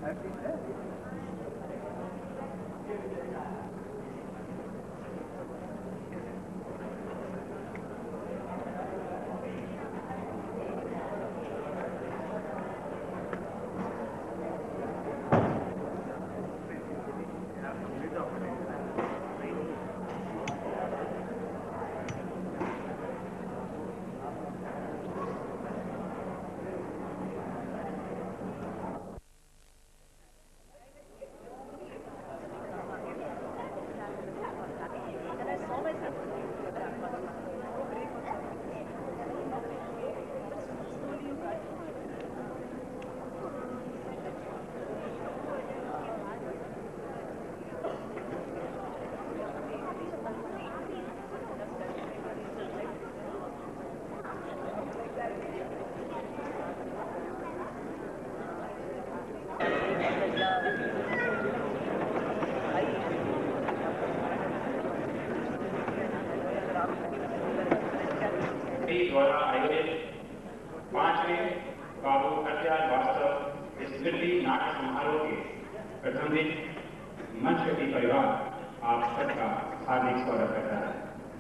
द्वारा आयोजित 5वें बाबू हथियार वास्तव स्मृति नाट्य समारोह के प्रथम दिन मंचवती परिवार आप सबका हार्दिक स्वागत करता है।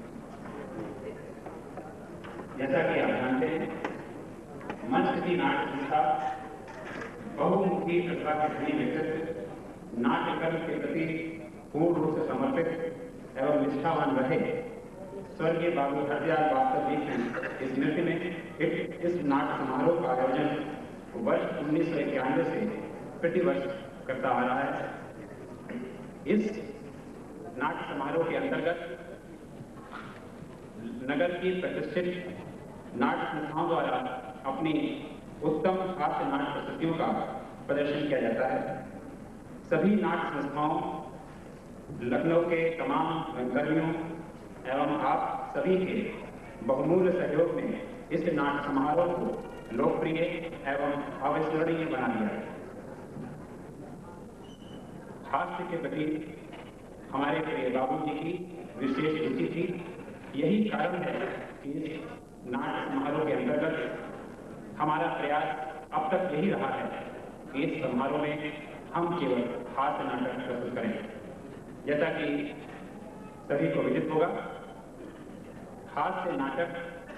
जैसा कि आप जानते हैं, मंचवती नाट्य संस्था बहुमुखी प्रतिभा के धनी व्यक्तित्व नाट्यकर्म के प्रति पूर्ण रूप से समर्पित एवं निष्ठावान रहे स्वर्गीय बाबू हथियार वास्तव जी की स्मृति में इस नाट्य समारोह का आयोजन वर्ष 1991 से प्रतिवर्ष करता आ रहा है। इस नाट्य समारोह के अंतर्गत नगर की प्रतिष्ठित नाट्य संस्थाओं द्वारा अपनी उत्तम हास्य नाट्य प्रस्तुतियों का प्रदर्शन किया जाता है। सभी नाट्य संस्थाओं लखनऊ के तमाम रंगकर्मियों एवं आप सभी के बहुमूल्य सहयोग में इस नाट्य समारोह को लोकप्रिय एवं अविस्मरणीय बना दिया है। हास्य के प्रति हमारे प्रिय बाबू जी की विशेष रुचि थी। यही कारण है कि इस नाट्य समारोह के अंतर्गत हमारा प्रयास अब तक यही रहा है कि इस समारोह में हम केवल हास्य नाटक प्रस्तुत करें। जैसा कि सभी को विदित होगा, हास्य नाटक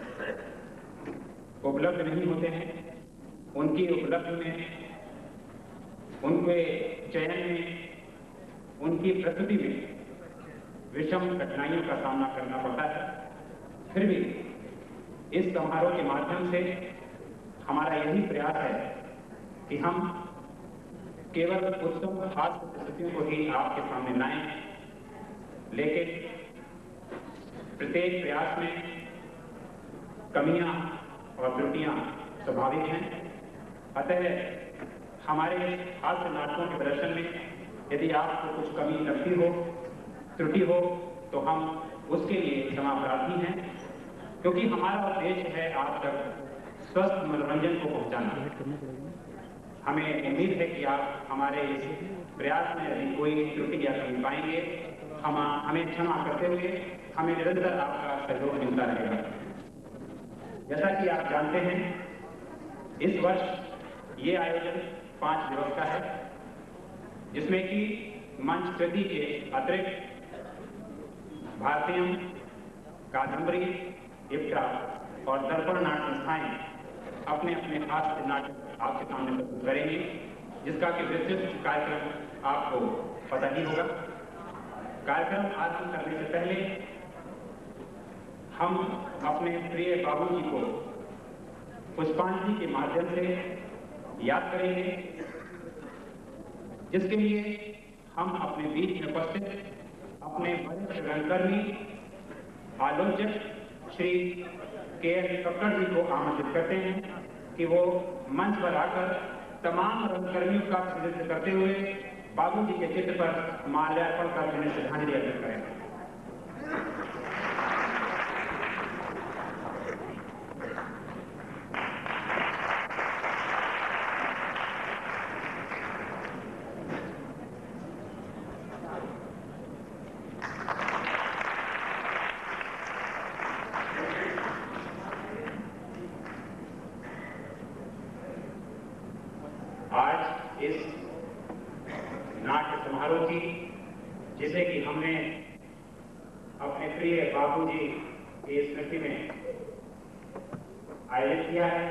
उपलब्ध नहीं होते हैं। उनकी उपलब्धि में, उनके चयन में, उनकी प्रस्तुति में विषम कठिनाइयों का सामना करना पड़ता है। फिर भी इस समारोह के माध्यम से हमारा यही प्रयास है कि हम केवल उत्तम हास्य प्रस्तुतियों को ही आपके सामने लाएं, लेकिन प्रत्येक प्रयास में कमियां और त्रुटियां स्वाभाविक हैं। अतः हमारे हास्य नाटकों के प्रदर्शन में यदि आपको कुछ कमी लगती हो, त्रुटि हो, तो हम उसके लिए क्षमा प्रार्थी हैं, क्योंकि हमारा उद्देश्य है आप तक स्वस्थ मनोरंजन को पहुंचाना। हमें उम्मीद है कि आप हमारे इस प्रयास में यदि कोई त्रुटि या कमी पाएंगे, हमें क्षमा करते हुए हमें निरंतर आपका सहयोग मिलता रहेगा। जैसा कि आप जानते हैं, इस वर्ष ये आयोजन 5 दिवस का है, जिसमें कि मंचवती के अतिरिक्त भारतीयम, कादम्बरी, इप्टा और दर्पण नाट्य संस्थाएं अपने अपने हास्य नाटक आपके सामने प्रस्तुत करेंगे, जिसका कि विस्तृत कार्यक्रम आपको पता ही होगा। कार्यक्रम आरंभ करने से पहले हम अपने प्रिय बाबू जी को पुष्पांजलि के माध्यम से याद करेंगे, जिसके लिए हम अपने बीच में उपस्थित अपने वरिष्ठ रंगकर्मी आलोचक श्री के.एस. कक्कड़ जी को आमंत्रित करते हैं कि वो मंच पर आकर तमाम रंगकर्मियों का प्रतिनिधित्व करते हुए बाबू जी के चित्र पर माल्यार्पण कर उन्हें श्रद्धांजलि अर्पित करें। आज इस समारोह थी, जिसे कि हमने अपने प्रिय बाबूजी की स्मृति में आयोजित किया है।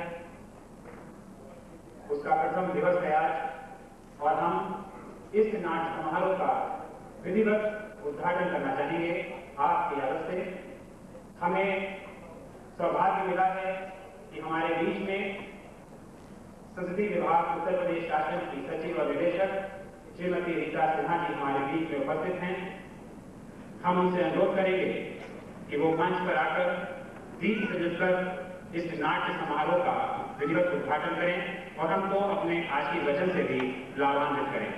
उसका प्रथम दिवस है आज और हम इस नाट्य समारोह का विधिवत उद्घाटन करना चाहेंगे। आपकी आदत से हमें सौभाग्य मिला है कि हमारे बीच में संसदीय विभाग उत्तर प्रदेश शासन की सचिव और निदेशक श्रीमती रीता सिन्हा जी हमारे बीच में उपस्थित हैं। हम उनसे अनुरोध करेंगे कि वो मंच पर आकर दीप सजाकर इस नाट्य समारोह का विधिवत उद्घाटन करें और हमको अपने आज के वचन से भी लाभान्वित करें।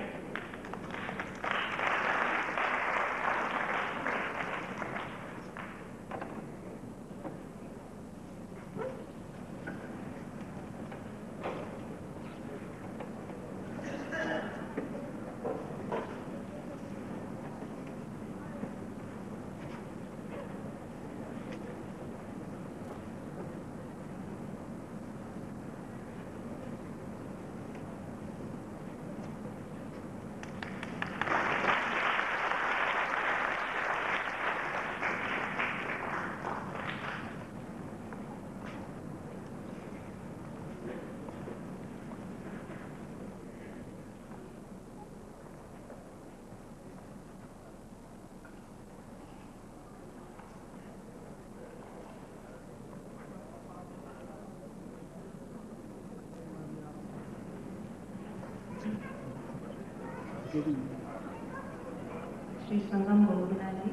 श्री संगम गोविंदा जी,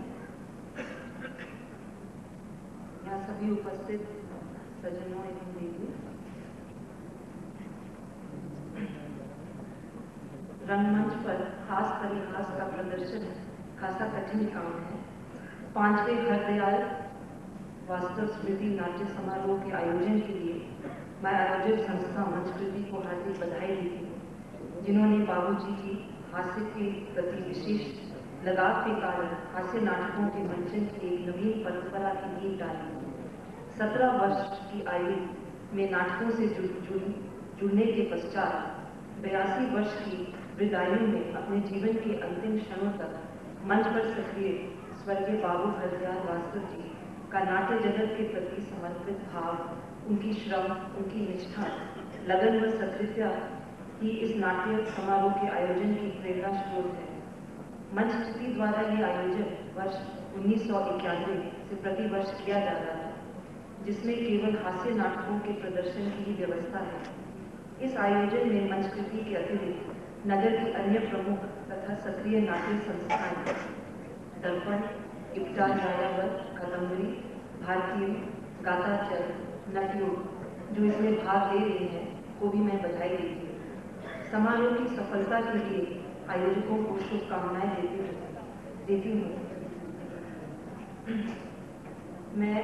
यहाँ सभी उपस्थित सज्जनों एवं देवी, रंगमंच पर हास परिहास का प्रदर्शन खासा कठिन काम है। 5वें हरदयाल वास्तव स्मृति नाट्य समारोह के आयोजन के लिए मैं आयोजक संस्था मंचकृति को हार्दिक बधाई देती हूँ, जिन्होंने बाबूजी की हास्य के प्रति विशेष लगाव के कारण हास्य नाटकों के मंचन की एक नवीन परंपरा की नींव डाली। 17 वर्ष की आयु में नाटकों से जुड़ने के पश्चात 82 वर्ष की वृद्धायु में अपने जीवन के अंतिम क्षणों तक मंच पर सक्रिय स्वर्गीय बाबू हरदयाल वास्तव जी का नाट्य जगत के प्रति समर्पित भाव, उनकी श्रम, उनकी निष्ठा, लगन व सकृत्या ही इस नाट्य समारोह के आयोजन की प्रेरणा स्रोत है। मंचकृति द्वारा ये आयोजन वर्ष 1991 से प्रतिवर्ष किया जा रहा है, जिसमें केवल हास्य नाटकों के प्रदर्शन की ही व्यवस्था है। इस आयोजन में मंचकृति के अतिरिक्त नगर की अन्य प्रमुख तथा सक्रिय नाट्य संस्थाएं दर्पण, इप्टा, जायावत, कादम्बरी, भारतीय, गाताचर, नटयोग जो इसमें भाग ले रहे हैं को भी मैं बधाई देती हूँ। समारोह की सफलता के लिए आयोजकों को शुभकामनाएं देती हूँ। मैं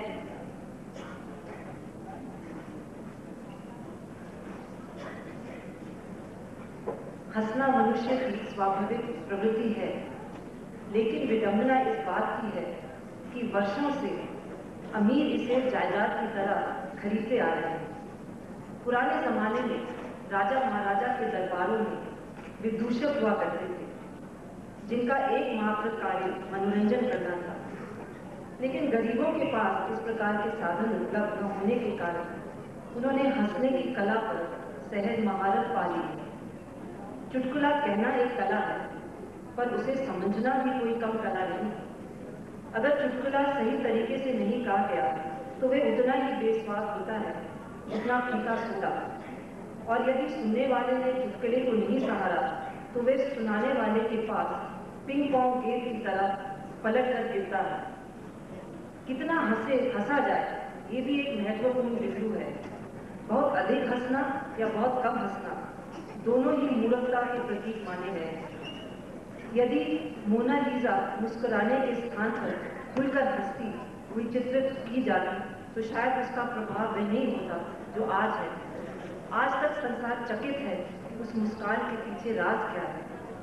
हंसना मनुष्य की स्वाभाविक प्रवृत्ति है, लेकिन विडंबना इस बात की है कि वर्षों से अमीर इसे जायदाद की तरह खरीदते आ रहे हैं। पुराने जमाने में राजा महाराजा के दरबारों में विदूषक हुआ करते थे, जिनका एकमात्र कार्य मनोरंजन करना था। लेकिन गरीबों के पास इस प्रकार के साधन उपलब्ध न होने के कारण उन्होंने हंसने की कला पर सहज महारत पा ली। चुटकुला कहना एक कला है, पर उसे समझना भी कोई कम कला नहीं। अगर चुटकुला सही तरीके से नहीं कहा गया तो वह उतना ही बेस्वाद होता है जितना फीका सूखा, और यदि सुनने वाले ने चुटकुले को नहीं सहारा तो वे सुनाने वाले के पास पिंग पोंग गेंद की तरह पलट कर गिरता है। कितना हंसा जाए, ये भी एक महत्वपूर्ण बिंदु है। बहुत अधिक हंसना या बहुत कम हंसना, दोनों ही मूर्खता के प्रतीक माने गए हैं। यदि मोनालिसा मुस्कुराने के स्थान पर खुलकर हंसती हुई चित्रित की जाती तो शायद उसका प्रभाव वह नहीं होता जो आज है। आज तक संसार चकित है कि उस मुस्कान के पीछे राज क्या है।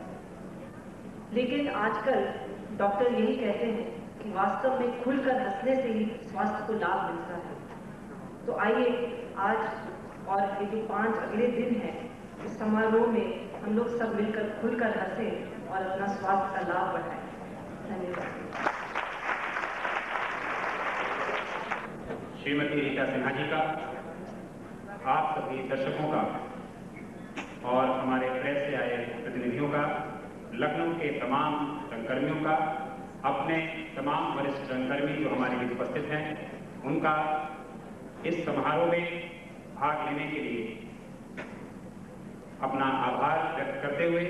लेकिन आजकल डॉक्टर यही कहते हैं कि वास्तव में खुलकर हंसने से ही स्वास्थ्य को लाभ मिलता है। तो आइए आज और ये जो 5 अगले दिन हैं, इस समारोह में हम लोग सब मिलकर खुलकर हंसें और अपना स्वास्थ्य का लाभ बढ़ाएं। धन्यवाद। श्रीमती रीता सिन्हा जी का, आप सभी दर्शकों का और हमारे प्रेस से आए प्रतिनिधियों का, लखनऊ के तमाम रंगकर्मियों का, अपने तमाम वरिष्ठ रंगकर्मी जो हमारे बीच उपस्थित हैं, उनका इस समारोह में भाग लेने के लिए अपना आभार व्यक्त करते हुए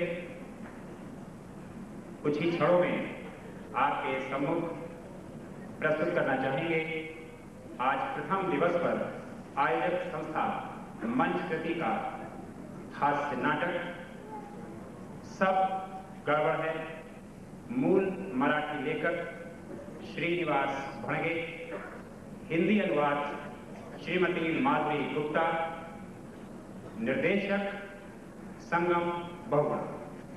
कुछ ही क्षणों में आपके सम्मुख प्रस्तुत करना चाहेंगे आज प्रथम दिवस पर आयोजक संस्था मंच कृति का हास्य नाटक सब गड़बड़ है। मूल मराठी लेखक श्रीनिवास भणगे, हिंदी अनुवाद श्रीमती माधुरी गुप्ता, निर्देशक संगम बहुगुणा।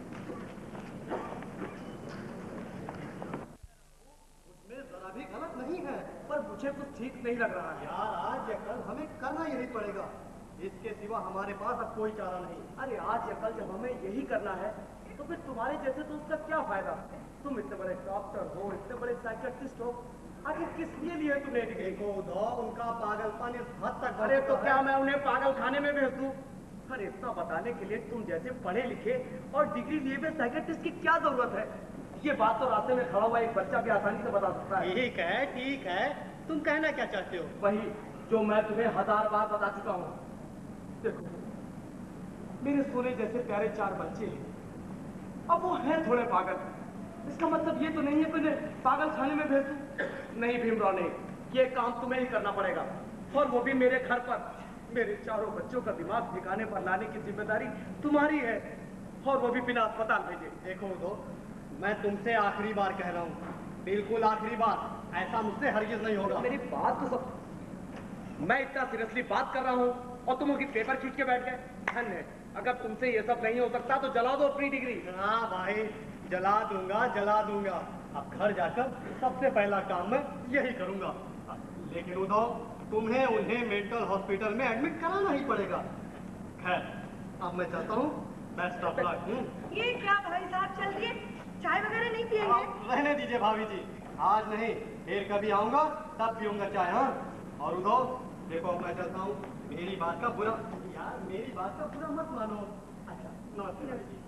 उसमें जरा भी गलत नहीं है, पर मुझे कुछ ठीक नहीं लग रहा है। यार आज या कल हमें करना यही पड़ेगा, इसके सिवा हमारे पास अब कोई चारा नहीं। अरे आज या कल जब हमें यही करना है तो फिर तुम्हारे जैसे दोस्त का क्या फायदा? तुम इतने बड़े डॉक्टर हो, इतने बड़े साइकियाट्रिस्ट हो, आखिर किस लिए लिए तुमने डिग्री को? उनका पागलपन इस हद तक। अरे तो क्या मैं उन्हें पागल खाने में भेज दूं? अरे इतना बताने के लिए तुम जैसे पढ़े लिखे और डिग्री लिए हुए साइकियाट्रिस्ट की क्या जरूरत है? ये बात तो रास्ते में खड़ा हुआ एक बच्चा भी आसानी से बता सकता है। ठीक है, तुम कहना क्या चाहते हो? वही जो मैं तुम्हें 1000 बार बता चुका हूँ। देखो, मेरे सोने जैसे प्यारे 4 बच्चे हैं, अब वो हैं थोड़े पागल। इसका मतलब ये तो नहीं है कि उन्हें पागल खाने में भेज दूं। नहीं भीमराव, नहीं, ये काम तुम्हें ही करना पड़ेगा, और वो भी मेरे घर पर। मेरे 4 बच्चों का दिमाग ठिकाने पर लाने की जिम्मेदारी तुम्हारी है, और वो भी बिना अस्पताल भेजे। देखो दो, मैं तुमसे आखिरी बार कह रहा हूँ, बिल्कुल आखिरी बार, ऐसा मुझसे हरगिज नहीं होगा। मेरी बात तो सब, मैं इतना सीरियसली बात कर रहा हूँ और तुम उसकी पेपर खींच के बैठ गए। धन्य, अगर तुमसे ये सब नहीं हो सकता तो जला दो अपनी डिग्री। हाँ भाई, जला दूंगा। अब घर जाकर सबसे पहला काम मैं यही करूंगा। लेकिन उद्धव, तुम्हें उन्हें मेंटल हॉस्पिटल में एडमिट कराना ही पड़ेगा। खैर, अब मैं चलता हूँ। Best of luck. ये क्या भाई साहब, चलिए, चाय वगैरह नहीं पिएंगे? रहने दीजिए भाभी जी, आज नहीं, फिर कभी आऊंगा तब पीऊंगा चाय। हाँ, और उद्धव देखो, मैं चलता हूँ। मेरी बात का बुरा मत मानो। अच्छा, नमस्ते जी।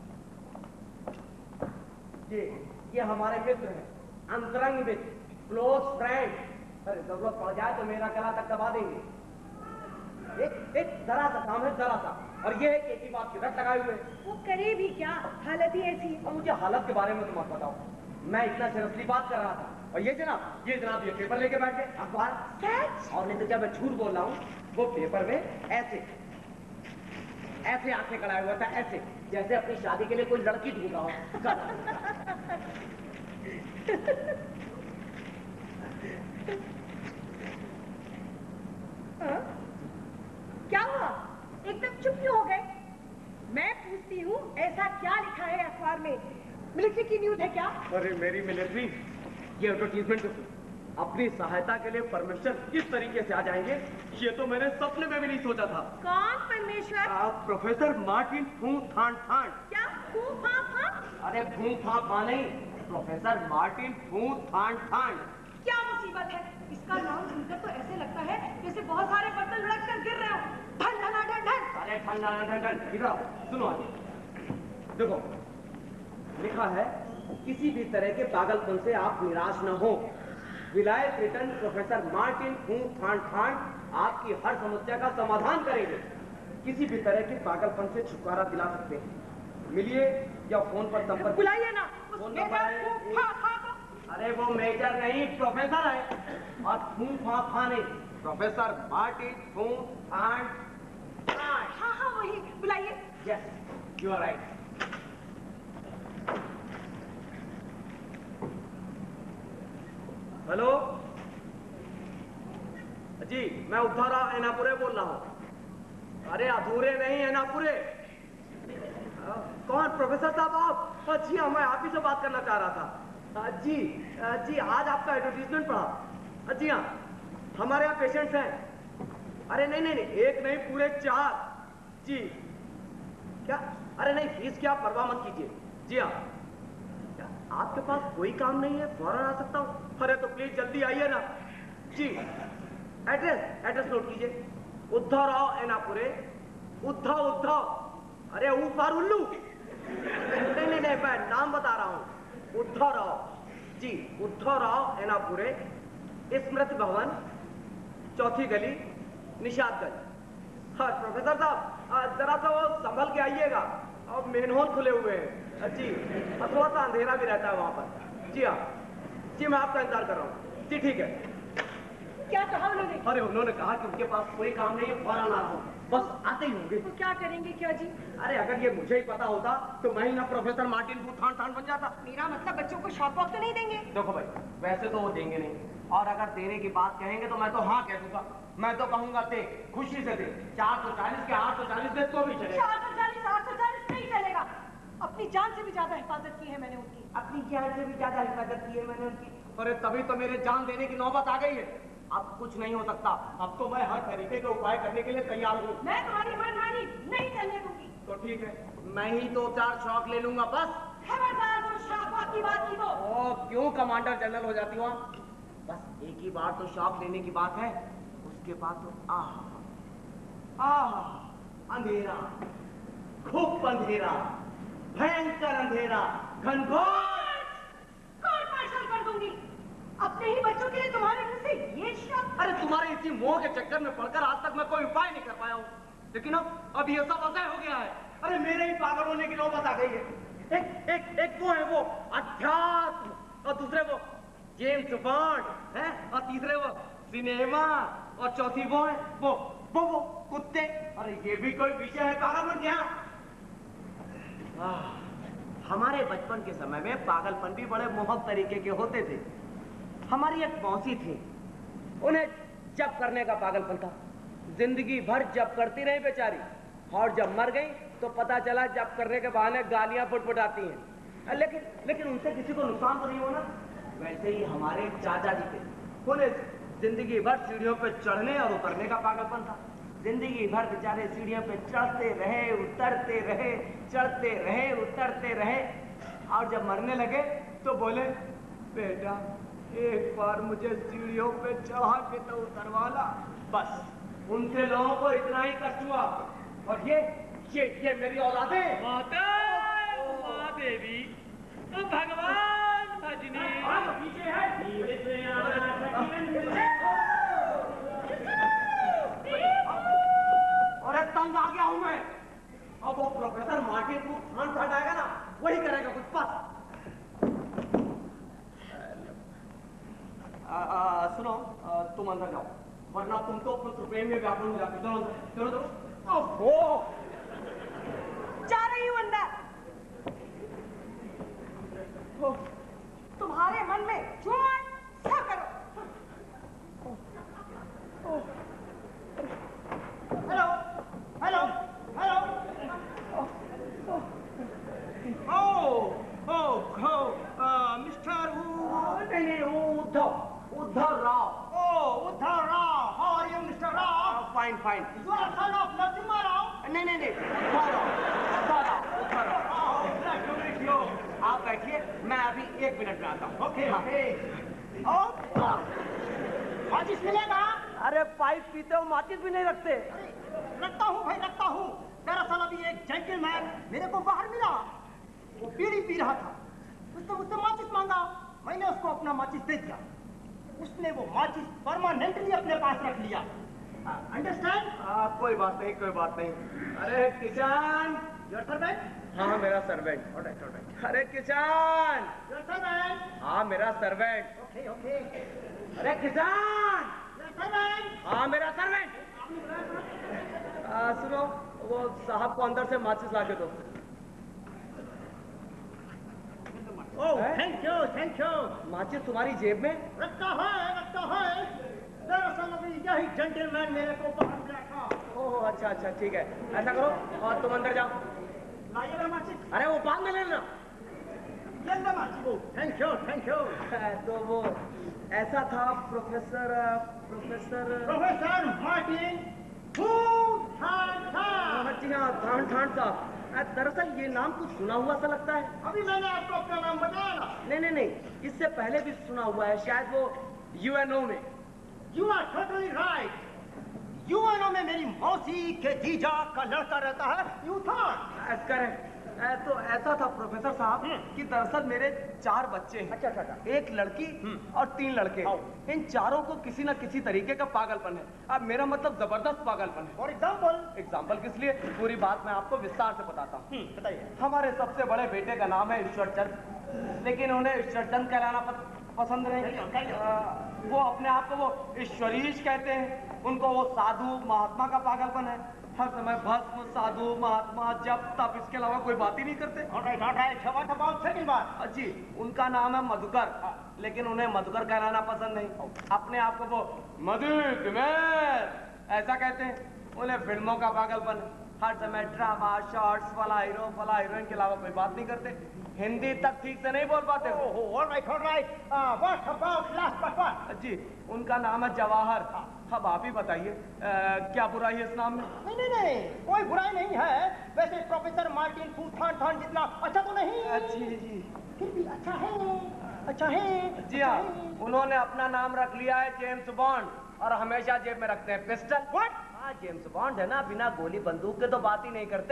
ये हमारे मित्र हैं, अंतरंग मित्र, क्लोज फ्रेंड। अरे जरूरत पड़ जाए तो मेरा गला तक दबा देंगे। एक जरा सा काम है, जरा सा, और ये है कि एक ही बात की रट लगाए हुए। वो करे भी क्या, हालत ही ऐसी। और मुझे हालत के बारे में तो मत बताओ, मैं इतना सीरियसली बात कर रहा था, और ये जनाब ये पेपर लेके बैठ गए, अखबार। और नहीं तो क्या मैं झूठ बोल रहा हूँ? वो पेपर में ऐसे आंखें कराया हुआ था, ऐसे जैसे अपनी शादी के लिए कोई लड़की ढूंढा हो। क्या हुआ, एकदम चुप क्यों हो गए? मैं पूछती हूँ, ऐसा क्या लिखा है अखबार में? मिलिट्री की न्यूज है क्या? अरे मेरी मिलिट्री, ये एडवर्टीजमेंट अपनी सहायता के लिए परमेश्वर किस तरीके से आ जाएंगे, ये तो मैंने सपने में भी नहीं सोचा था। कौन परमेश्वर? प्रोफेसर मार्टिन फू थान थान। क्या फू फा फा? अरे फू फा फा नहीं, प्रोफेसर मार्टिन फू थान थान। क्या मुसीबत है? इसका नाम सुनकर तो ऐसे लगता है जैसे बहुत सारे बर्तन लुढ़क कर गिर रहे हो। ढन ढन ढन ढन। अरे ढन ढन ढन ढन, इधर आओ, सुनो आगे। देखो, लिखा है, किसी भी तरह के पागलपन से आप निराश न हो। विलायत रिटर्न प्रोफेसर मार्टिन फू थान थान आपकी हर समस्या का समाधान करेंगे। किसी भी तरह के पागलपन से छुटकारा दिला सकते हैं। मिलिए या फोन पर संपर्क। बुलाइए ना उस फोन मेजर फू फा फा को। अरे वो मेजर नहीं, प्रोफेसर है, और फू फा फा नहीं, प्रोफेसर मार्टिन फू थान थान। हाँ हाँ वही, बुलाइए। Yes, you are right. Hello जी, मैं उद्धारा एनापुरे बोल रहा हूँ। अरे अधूरे नहीं, एनापुरे। कौन प्रोफेसर साहब आप? जी हाँ, मैं आप ही से बात करना चाह रहा था। जी आज आपका एडवर्टीजमेंट पढ़ा। जी हाँ, हमारे यहाँ पेशेंट्स हैं। अरे नहीं, एक नहीं, पूरे 4। जी क्या? अरे नहीं, फीस की आप परवाह मत कीजिए। जी हाँ, आपके पास कोई काम नहीं है, फौरन आ सकता हूँ? अरे तो प्लीज जल्दी आइए ना जी। एड्रेस नोट कीजिए, उद्धव राव एनापुरे। उद्धव, अरे ऊपर उल्लू। नहीं, मैं नाम बता रहा हूँ, उद्धव राव जी, उद्धव राव एनापुरे, स्मृति भवन, 4थी गली, निषादगंज। हाँ प्रोफेसर साहब, जरा सा वो संभल के आइएगा, अब मेन होल खुले हुए हैं जी, थोड़ा सा अंधेरा भी रहता है वहां पर। जी हाँ जी, मैं आपका इंतजार कर रहा हूँ जी। ठीक है। क्या कहा उन्होंने? अरे उन्होंने कहा कि उनके पास कोई काम नहीं है, फौरन आ रहा हूँ, बस आते ही होंगे। तो क्या करेंगे क्या जी? अरे अगर ये मुझे ही पता होता तो मैं ही ना प्रोफेसर मार्टिन को थान बन जाता। मेरा मतलब बच्चों को शॉक वॉक तो नहीं देंगे? देखो भाई, वैसे तो वो देंगे नहीं, और अगर देने की बात कहेंगे तो मैं तो हाँ कह दूंगा। मैं तो कहूंगा दे, खुशी से दे। 440 के 840 दे तो भी चलेगा। 440 840 नहीं चलेगा। अपनी जान से भी ज्यादा हिफाजत की है मैंने उनकी। अपनी जान से भी ज्यादा हिफाजत की है मैंने उनकी। अरे तभी तो मेरे जान देने की नौबत आ गई है। अब कुछ नहीं हो सकता, अब तो मैं हर तरीके का उपाय करने के लिए तैयार हूँ। मैं तुम्हारी मनमानी नहीं चलने दूंगी। तो ठीक है, मैं ही 2-4 शॉक ले लूंगा बस। खबरदार वो शॉक वॉक की बात की तो। ओ क्यों कमांडर जनरल हो जाती हो? बस एक ही बार तो शॉक लेने की बात है, उसके बाद तो अंधेरा, खूब अंधेरा, भयंकर अंधेरा, घनघोर। कोर्ट मार्शल कर दूंगी अपने ही बच्चों के लिए तुम्हारे मुंह से ये शब्द। अरे तुम्हारे इसी मोह के चक्कर में पड़कर आज तक मैं कोई उपाय नहीं कर पाया हूँ, लेकिन अब ये सब असह्य हो गया है। अरे मेरे ही पागल होने की नौबत आ गई है। एक वो है वो अध्यात्म, और दूसरे वो जेम्स बॉन्ड है, और तीसरे वो सिनेमा, और चौथी वो है वो कुत्ते। अरे ये भी कोई विषय है पागलपन क्या? हमारे बचपन के समय में पागलपन भी बड़े मोहक तरीके के होते थे। हमारी एक मौसी थी, उन्हें जब करने का पागलपन था, जिंदगी भर जब करती रही बेचारी, और जब मर गई तो पता चला जब करने के बहाने गालियां फुटफुटाती हैं। लेकिन उनसे किसी को नुकसान तो नहीं होना। वैसे ही हमारे चाचा जी थे, उन्हें जिंदगी भर सीढ़ियों पे चढ़ने और उतरने का पागलपन था। जिंदगी भर बेचारे सीढ़ियों पे चढ़ते रहे, उतरते रहे, चढ़ते रहे, उतरते रहे, और जब मरने लगे तो बोले, बेटा एक बार मुझे सीढ़ियों पे चढ़ा के तो उतरवाला। बस उनसे लोगों को इतना ही कष्ट हुआ। और ये मेरी औलादे माता, माँ देवी, तो भगवान भजनी पीछे है। अरे तंग आ गया हूं मैं। अब वो प्रोफेसर मार्टिन को थान हटाएगा ना, वही करेगा कुछ। बस सुनो, तुम अंदर जाओ, वरना तुम तो पुत्र प्रेम में व्याकुल हो जाती। चलो ओहो, जा रही हूँ अंदर। तुम्हारे मन में जो आए सो करो। Hello hello hello. मिस्टर नहीं, Uddhav Rao. Uddhav Rao, how are you mister Rao? Fine. You are son of Narasimha Rao? नहीं, उद्धव राव। आप बैठिए, मैं अभी 1 मिनट में आता हूँ। ओके। माचिस मिलेगा? अरे पाइप पीते हो, माचिस भी नहीं रखते? रखता हूँ भाई, रखता हूँ। दरअसल अभी एक जेंटलमैन मेरे को बाहर मिला, वो बीड़ी पी रहा था, उसने मुझसे माचिस मांगा, मैंने उसको अपना माचिस दे दिया। उसने वो माचिस परमानेंटली अपने पास रख लिया। अंडरस्टैंड? कोई बात नहीं। अरे किसान, योर सर्वेंट? हाँ मेरा सर्वेंट। अरे किसान, योर सर्वेंट? हाँ मेरा सर्वेंट। ओके। अरे किसान, योर सर्वेंट? हाँ मेरा सर्वेंट। सुनो, वो साहब को अंदर से माचिस ला के दो। Oh, thank you. माचिस तुम्हारी जेब में? रखता है। दरअसल अभी यही जेंटलमैन मेरे को बाहर मिला था। ओह अच्छा, ठीक है। ऐसा करो और तुम अंदर जाओ। लाइएगा माचिस? अरे वो बाद में ले लेना। Thank you. तो वो ऐसा था प्रोफेसर मार्टिन, जी हाँ, थान साहब। दरअसल ये नाम कुछ सुना हुआ सा लगता है। अभी मैंने आपको अपना नाम बताया ना। नहीं, इससे पहले भी सुना हुआ है, शायद वो यूएनओ में। You are totally right. UNO में मेरी मौसी के जीजा का लड़का रहता है, यू थॉट। करेक्ट। तो ऐसा था प्रोफेसर साहब कि दरअसल मेरे 4 बच्चे हैं। अच्छा। एक लड़की और 3 लड़के। इन चारों को किसी न किसी तरीके का पागलपन है। अब मेरा मतलब जबरदस्त पागलपन है। फॉर एग्जाम्पल किस लिए? पूरी बात मैं आपको विस्तार से बताता हूँ। बताइए। हमारे सबसे बड़े बेटे का नाम है ईश्वर चंद, लेकिन उन्हें ईश्वर चंद कहलाना पसंद नहीं। वो अपने आप को वो ईश्वरीश कहते हैं। उनको वो साधु महात्मा का पागलपन है। हर समय भस्म, साधु, महात्मा, जब तब, इसके अलावा कोई बात ही नहीं करते। जी, उनका नाम है मधुकर, लेकिन उन्हें मधुकर कहलाना पसंद नहीं। अपने आप को वो मधुकर ऐसा कहते हैं। उन्हें फिल्मों का पागलपन है। हर समय ड्रामा, शॉर्ट्स, फला हीरो फला हीरोइन के अलावा कोई बात नहीं करते। हिंदी तक ठीक से नहीं बोल पाते। जी, उनका नाम है जवाहर। अब आप ही बताइए, क्या बुराई है इस नाम में? नहीं, कोई बुराई नहीं है। वैसे प्रोफेसर मार्टिन फूथान जितना अच्छा तो नहीं। जी, फिर भी अच्छा है। जी हाँ, उन्होंने अपना नाम रख लिया है जेम्स बॉन्ड, और हमेशा जेब में रखते हैं पिस्टल। व्हाट? हाँ, जेम्स बॉन्ड है ना, बिना गोली बंदूक के तो बात ही नहीं करते।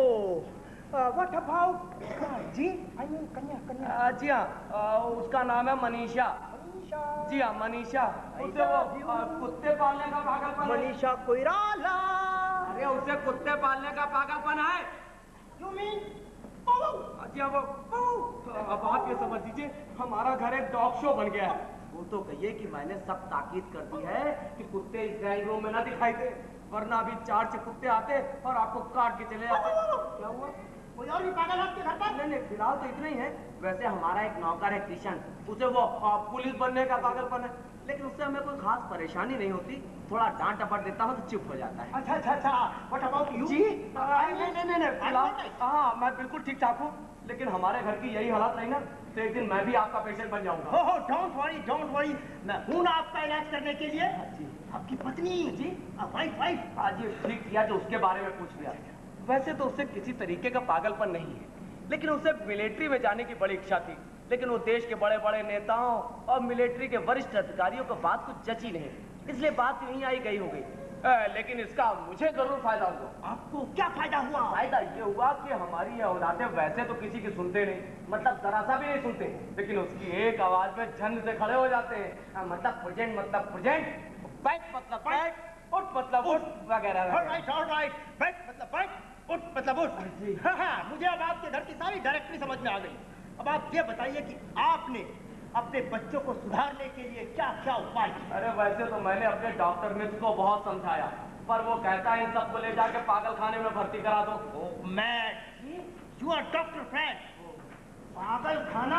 व्हाट अबाउट जी? आई मीन कन्या। जी हाँ, उसका नाम है मनीषा। जी हाँ, मनीषा। उसे वो कुत्ते पालने का पागलपन है। मनीषा कोइराला। अरे उसे कुत्ते पालने का पागलपन है। You mean? जी हाँ, वो अब आप ये समझ लीजिए, हमारा घर एक डॉग शो बन गया है। वो तो कहिए कि मैंने सब ताकीद कर दी है कि कुत्ते इस ड्राइंग रूम में ना दिखाई दे, वरना अभी 4 कुत्ते आते और आपको काट के चले जाते। क्या हुआ? कोई और भी पागल है आपके घर पर? नहीं, फिलहाल तो इतना ही है। वैसे हमारा एक नौकर है किशन, उसे वो पुलिस बनने का पागलपन है, लेकिन उससे हमें कोई खास परेशानी नहीं होती। थोड़ा डांट डपट देता हूँ तो चुप हो जाता है। अच्छा। What about you? जी नहीं, फिलहाल हाँ, मैं बिल्कुल ठीक ठाक हूँ, लेकिन हमारे घर की यही हालत रही ना, तो एक दिन मैं भी आपका पेशेंट बन जाऊंगा। डोंट वरी, मैं हूँ ना आपका इलाज करने के लिए। जी, आपकी पत्नी जी, वाइफ। हाँ जी, ठीक किया जो उसके बारे में पूछ लिया। वैसे तो उससे किसी तरीके का पागलपन नहीं है, लेकिन उसे मिलिट्री में जाने की बड़ी इच्छा थी, लेकिन वो देश के बड़े बड़े नेताओं और मिलिट्री के वरिष्ठ अधिकारियों को बात कुछ जची नहीं, इसलिए बात यहीं आई गई हो गई। लेकिन इसका मुझे जरूर फायदा हुआ। आपको क्या फायदा हुआ? फायदा ये हुआ कि हमारी ये औलादे वैसे तो किसी की सुनते नहीं, मतलब जरा सा भी नहीं सुनते, लेकिन उसकी एक आवाज में झंड से खड़े हो जाते हैं। मतलब प्रेजेंट बैठ मतलब बैठ, उठ मतलब उठ, वगैरह। ऑलराइट, बैठ मतलब बैठ, उठ मतलब उठ। हाँ, मुझे अब आपके घर की सारी डायरेक्टरी समझ में आ गई। अब आप ये बताइए कि आपने अपने बच्चों को सुधारने के लिए क्या क्या उपाय किए? अरे वैसे तो मैंने अपने डॉक्टर मित्र को बहुत समझाया, पर वो कहता है इन सबको ले जाके पागल खाने में भर्ती करा दो। You are doctor friend. पागल खाना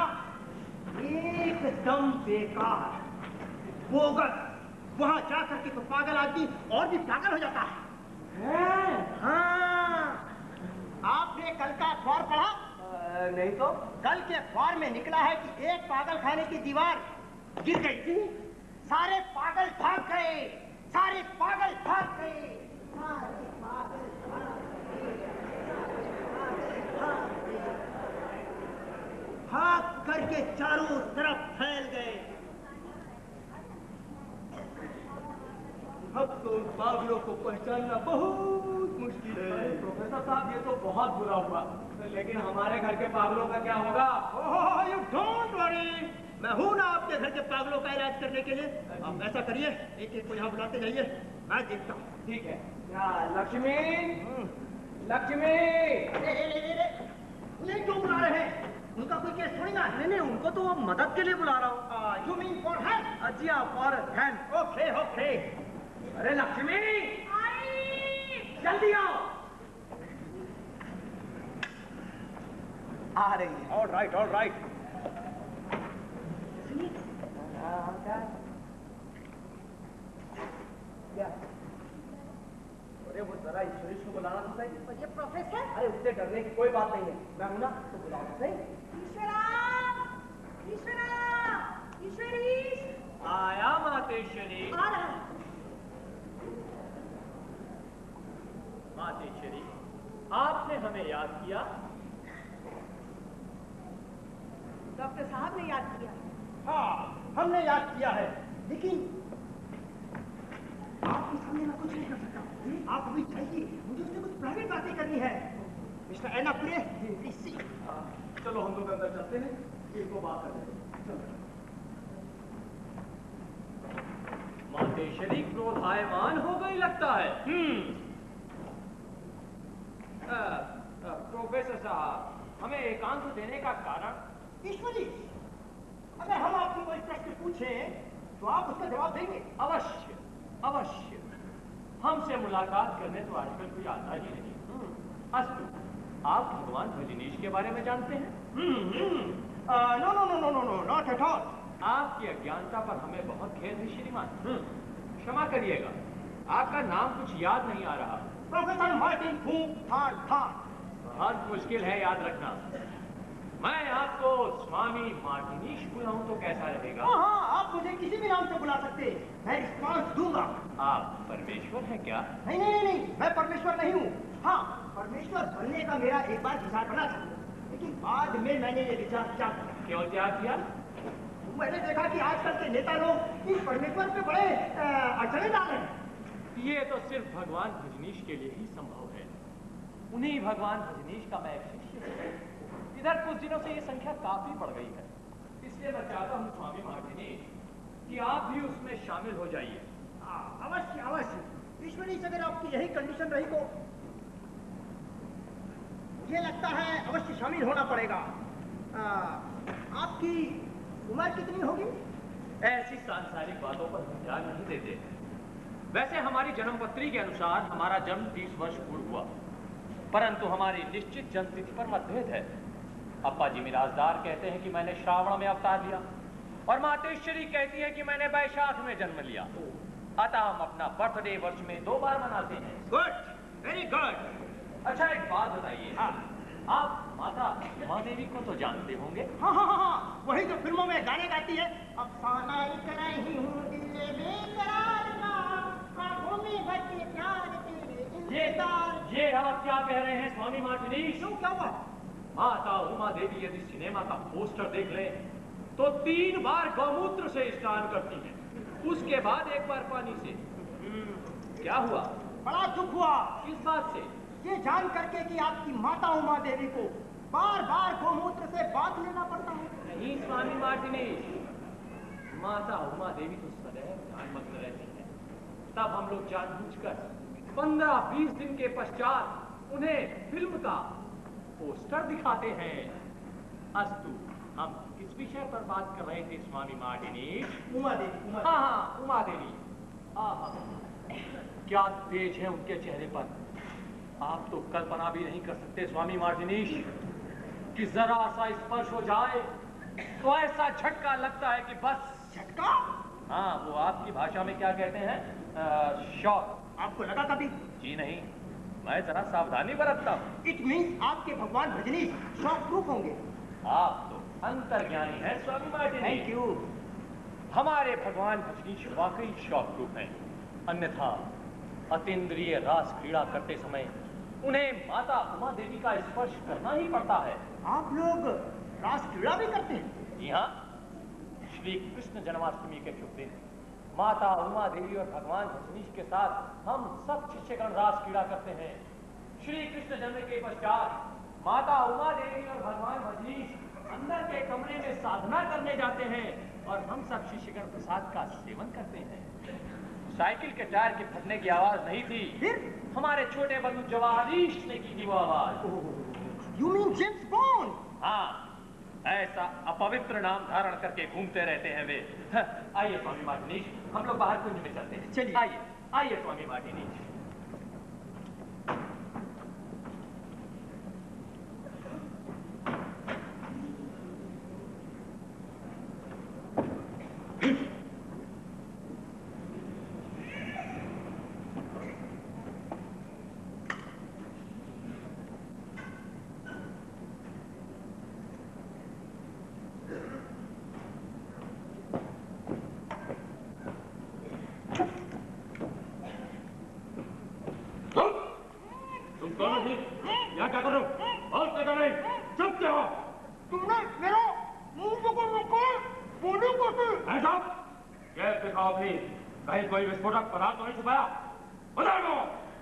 एकदम बेकार, बोगस। वहां जाकर के तो पागल आदमी और भी पागल हो जाता है। हाँ, आपने कल का अखबार पढ़ा? नहीं तो। कल के अखबार में निकला है कि एक पागल खाने की दीवार गिर गई थी, सारे पागल भाग गए। भाग करके चारों तरफ फैल गए। अब तो उन पागलों को पहचानना बहुत मुश्किल है। प्रोफेसर साहब, ये तो बहुत बुरा हुआ, लेकिन हमारे घर के पागलों का क्या होगा? यू डोंट वरी, मैं हूं ना आपके घर के पागलों का इलाज करने के लिए। आप ऐसा करिए, एक एक को यहाँ बुलाते जाइए, मैं देखता हूँ। ठीक है। लक्ष्मी, उन्हें क्यों बुला रहे हैं? उनका कोई केस थोड़ी ना है। नहीं, उनको तो मदद के लिए बुला रहा हूँ। You mean for help? जी हाँ, फॉर हेल्प। ओके। अरे लक्ष्मी, जल्दी आओ। आ रही है। All right. क्या? अरे वो जरा ईश्वरीश को बुलाना तो सही। और ये प्रोफेसर? अरे उससे डरने की कोई बात नहीं है, मैं हूं ना, तो बुलाओ तो सही। ईश्वरीश! आया मातेश्वरी। आ रहा है। मातेश्वरी, आपने हमें याद किया? डॉक्टर साहब ने याद किया। हाँ, हमने याद किया है, लेकिन आपके सामने मैं कुछ नहीं कर सकता। आप अभी जाइए, मुझे उससे कुछ प्राइवेट बातें करनी है। मिस्टर एना प्रे, प्लीज सी। चलो हम लोग अंदर चलते हैं, इनको बात कर लेते हैं। चलो। मातेश्वरी क्रोधायमान हो गई लगता है। प्रोफेसर साहब, हमें एकांत देने का कारण? ईश्वरी, अगर हम आपसे कोई प्रश्न पूछें तो आप उसका जवाब देंगे? अवश्य, अवश्य। हमसे मुलाकात करने तो आजकल कोई आता ही नहीं। अस्तु, आप भगवान भजनीश के बारे में जानते हैं? No no no no no no, not at all. आपकी अज्ञानता पर हमें बहुत खेद है श्रीमान। क्षमा करिएगा, आपका नाम कुछ याद नहीं आ रहा। प्रोफेसर मार्टिन फूक थान थान। बहुत मुश्किल है याद रखना। मैं आपको स्वामी मार्टिनीश बुलाऊं तो कैसा रहेगा? हाँ, आप मुझे किसी भी नाम से बुला सकते हैं, मैं रिस्पॉन्स दूंगा। आप परमेश्वर हैं क्या? नहीं नहीं नहीं, मैं परमेश्वर नहीं हूँ। हाँ, परमेश्वर बनने का मेरा एक बार विचार बना था, लेकिन बाद में मैंने ये विचार त्याग किया। क्यों त्याग किया? मैंने देखा कि आजकल के नेता लोग इस परमेश्वर पे बड़े अड़चने डाल रहे हैं। ये तो सिर्फ भगवान भजनीश के लिए ही संभव है। उन्हीं भगवान भजनीश का मैं एक शिष्य हूँ। इधर कुछ दिनों से ये संख्या काफी बढ़ गई है, इसलिए मैं चाहता हूँ स्वामी मार्टिनीश कि आप भी उसमें शामिल हो जाइए। अवश्य अवश्य। ईश्वरी, अगर आपकी यही कंडीशन रही तो मुझे लगता है अवश्य शामिल होना पड़ेगा। आपकी उम्र कितनी होगी? ऐसी सांसारिक बातों पर हम ध्यान नहीं देते। वैसे हमारी जन्मपत्री के अनुसार हमारा जन्म 30 वर्ष पूर्व हुआ, परंतु हमारी निश्चित जन्मतिथि पर मतभेद है। अप्पा जी मिराजदार कहते हैं कि मैंने श्रावण में अवतार लिया और मातेश्वरी कहती है कि मैंने वैशाख में जन्म लिया। अतः हम अपना बर्थडे वर्ष में 2 बार मनाते हैं। Good, very good. अच्छा, एक बात बताइए, आप माता उमा देवी को तो जानते होंगे? हाँ हाँ हाँ हाँ, वही जो फिल्मों में गाने गाती है। अफसाना एक नहीं हूँ, दिल बेकरार का, आँखों में बचे प्यार तेरे इंतजार। ये आप क्या कह रहे हैं स्वामी मार्टिनीश? क्यों, क्या हुआ? माता उमा देवी यदि सिनेमा का पोस्टर देख ले तो 3 बार गौमूत्र से स्नान करती हैं, उसके बाद 1 बार पानी से। क्या हुआ? बड़ा दुख हुआ किस बात से? ये जान करके कि आपकी माता उमा देवी को बार बार गौमूत्र से बात लेना पड़ता है। नहीं स्वामी मार्टिनीश, माता उमा देवी तो सदैव ध्यानमग्न रहती हैं। तब हम लोग जानबूझकर 15-20 दिन के पश्चात उन्हें फिल्म का पोस्टर दिखाते हैं। अस्तु, हम किस विषय पर बात कर रहे थे स्वामी मार्टिनीश? उमा देवी। हाँ हाँ, उमा देवी। क्या तेज है उनके चेहरे पर। आप तो कल्पना भी नहीं कर सकते स्वामी मार्टिनीश कि जरा सा स्पर्श हो जाए तो ऐसा झटका लगता है कि बस। झटका? हाँ, वो आपकी भाषा में क्या कहते हैं? शॉक। आपको लगा कभी? जी नहीं, मैं जरा सावधानी बरतता हूँ। इट मीन्स आपके भगवान भजनी शॉक प्रूफ होंगे। आप तो अंतर्ज्ञानी हैं स्वामी मार्टिनीश। Thank you. हमारे भगवान भजनीश वाकई शॉक प्रूफ हैं। अन्यथा अतीन्द्रिय रास क्रीड़ा करते समय उन्हें माता उमा देवी का स्पर्श करना ही पड़ता है। आप लोग रास क्रीड़ा भी करते हैं? जी हाँ, श्री कृष्ण जन्माष्टमी के शुभ दिन माता उमा देवी और भगवान भजनीश के साथ हम सब शिष्यगण रास क्रीड़ा करते हैं। श्री कृष्ण जन्म के पश्चात माता उमा देवी और भगवान भजनीश अंदर के कमरे में साधना करने जाते हैं और हम सब शिष्यगण प्रसाद का सेवन करते हैं। साइकिल के टायर के फटने की आवाज नहीं थी, फिर हमारे छोटे बंधु जवाहरीश ने की थी वो आवाज। You mean James Bond? हाँ, ऐसा अपवित्र नाम धारण करके घूमते रहते हैं वे। आइए स्वामी मार्टिनीश, हम लोग बाहर कुंज में चलते हैं। चलिए। आइए आइए स्वामी मार्टिनीश। क्या कर रहे हो? बोलते क्या नहीं? चुप क्या हो? तुमने मेरा मुंह पकड़ रखा है, बोलो कैसे? ऐसा ये दिखाओ अपनी, कहीं कोई विस्फोटक पदार्थ तो नहीं छुपाया? बता दो।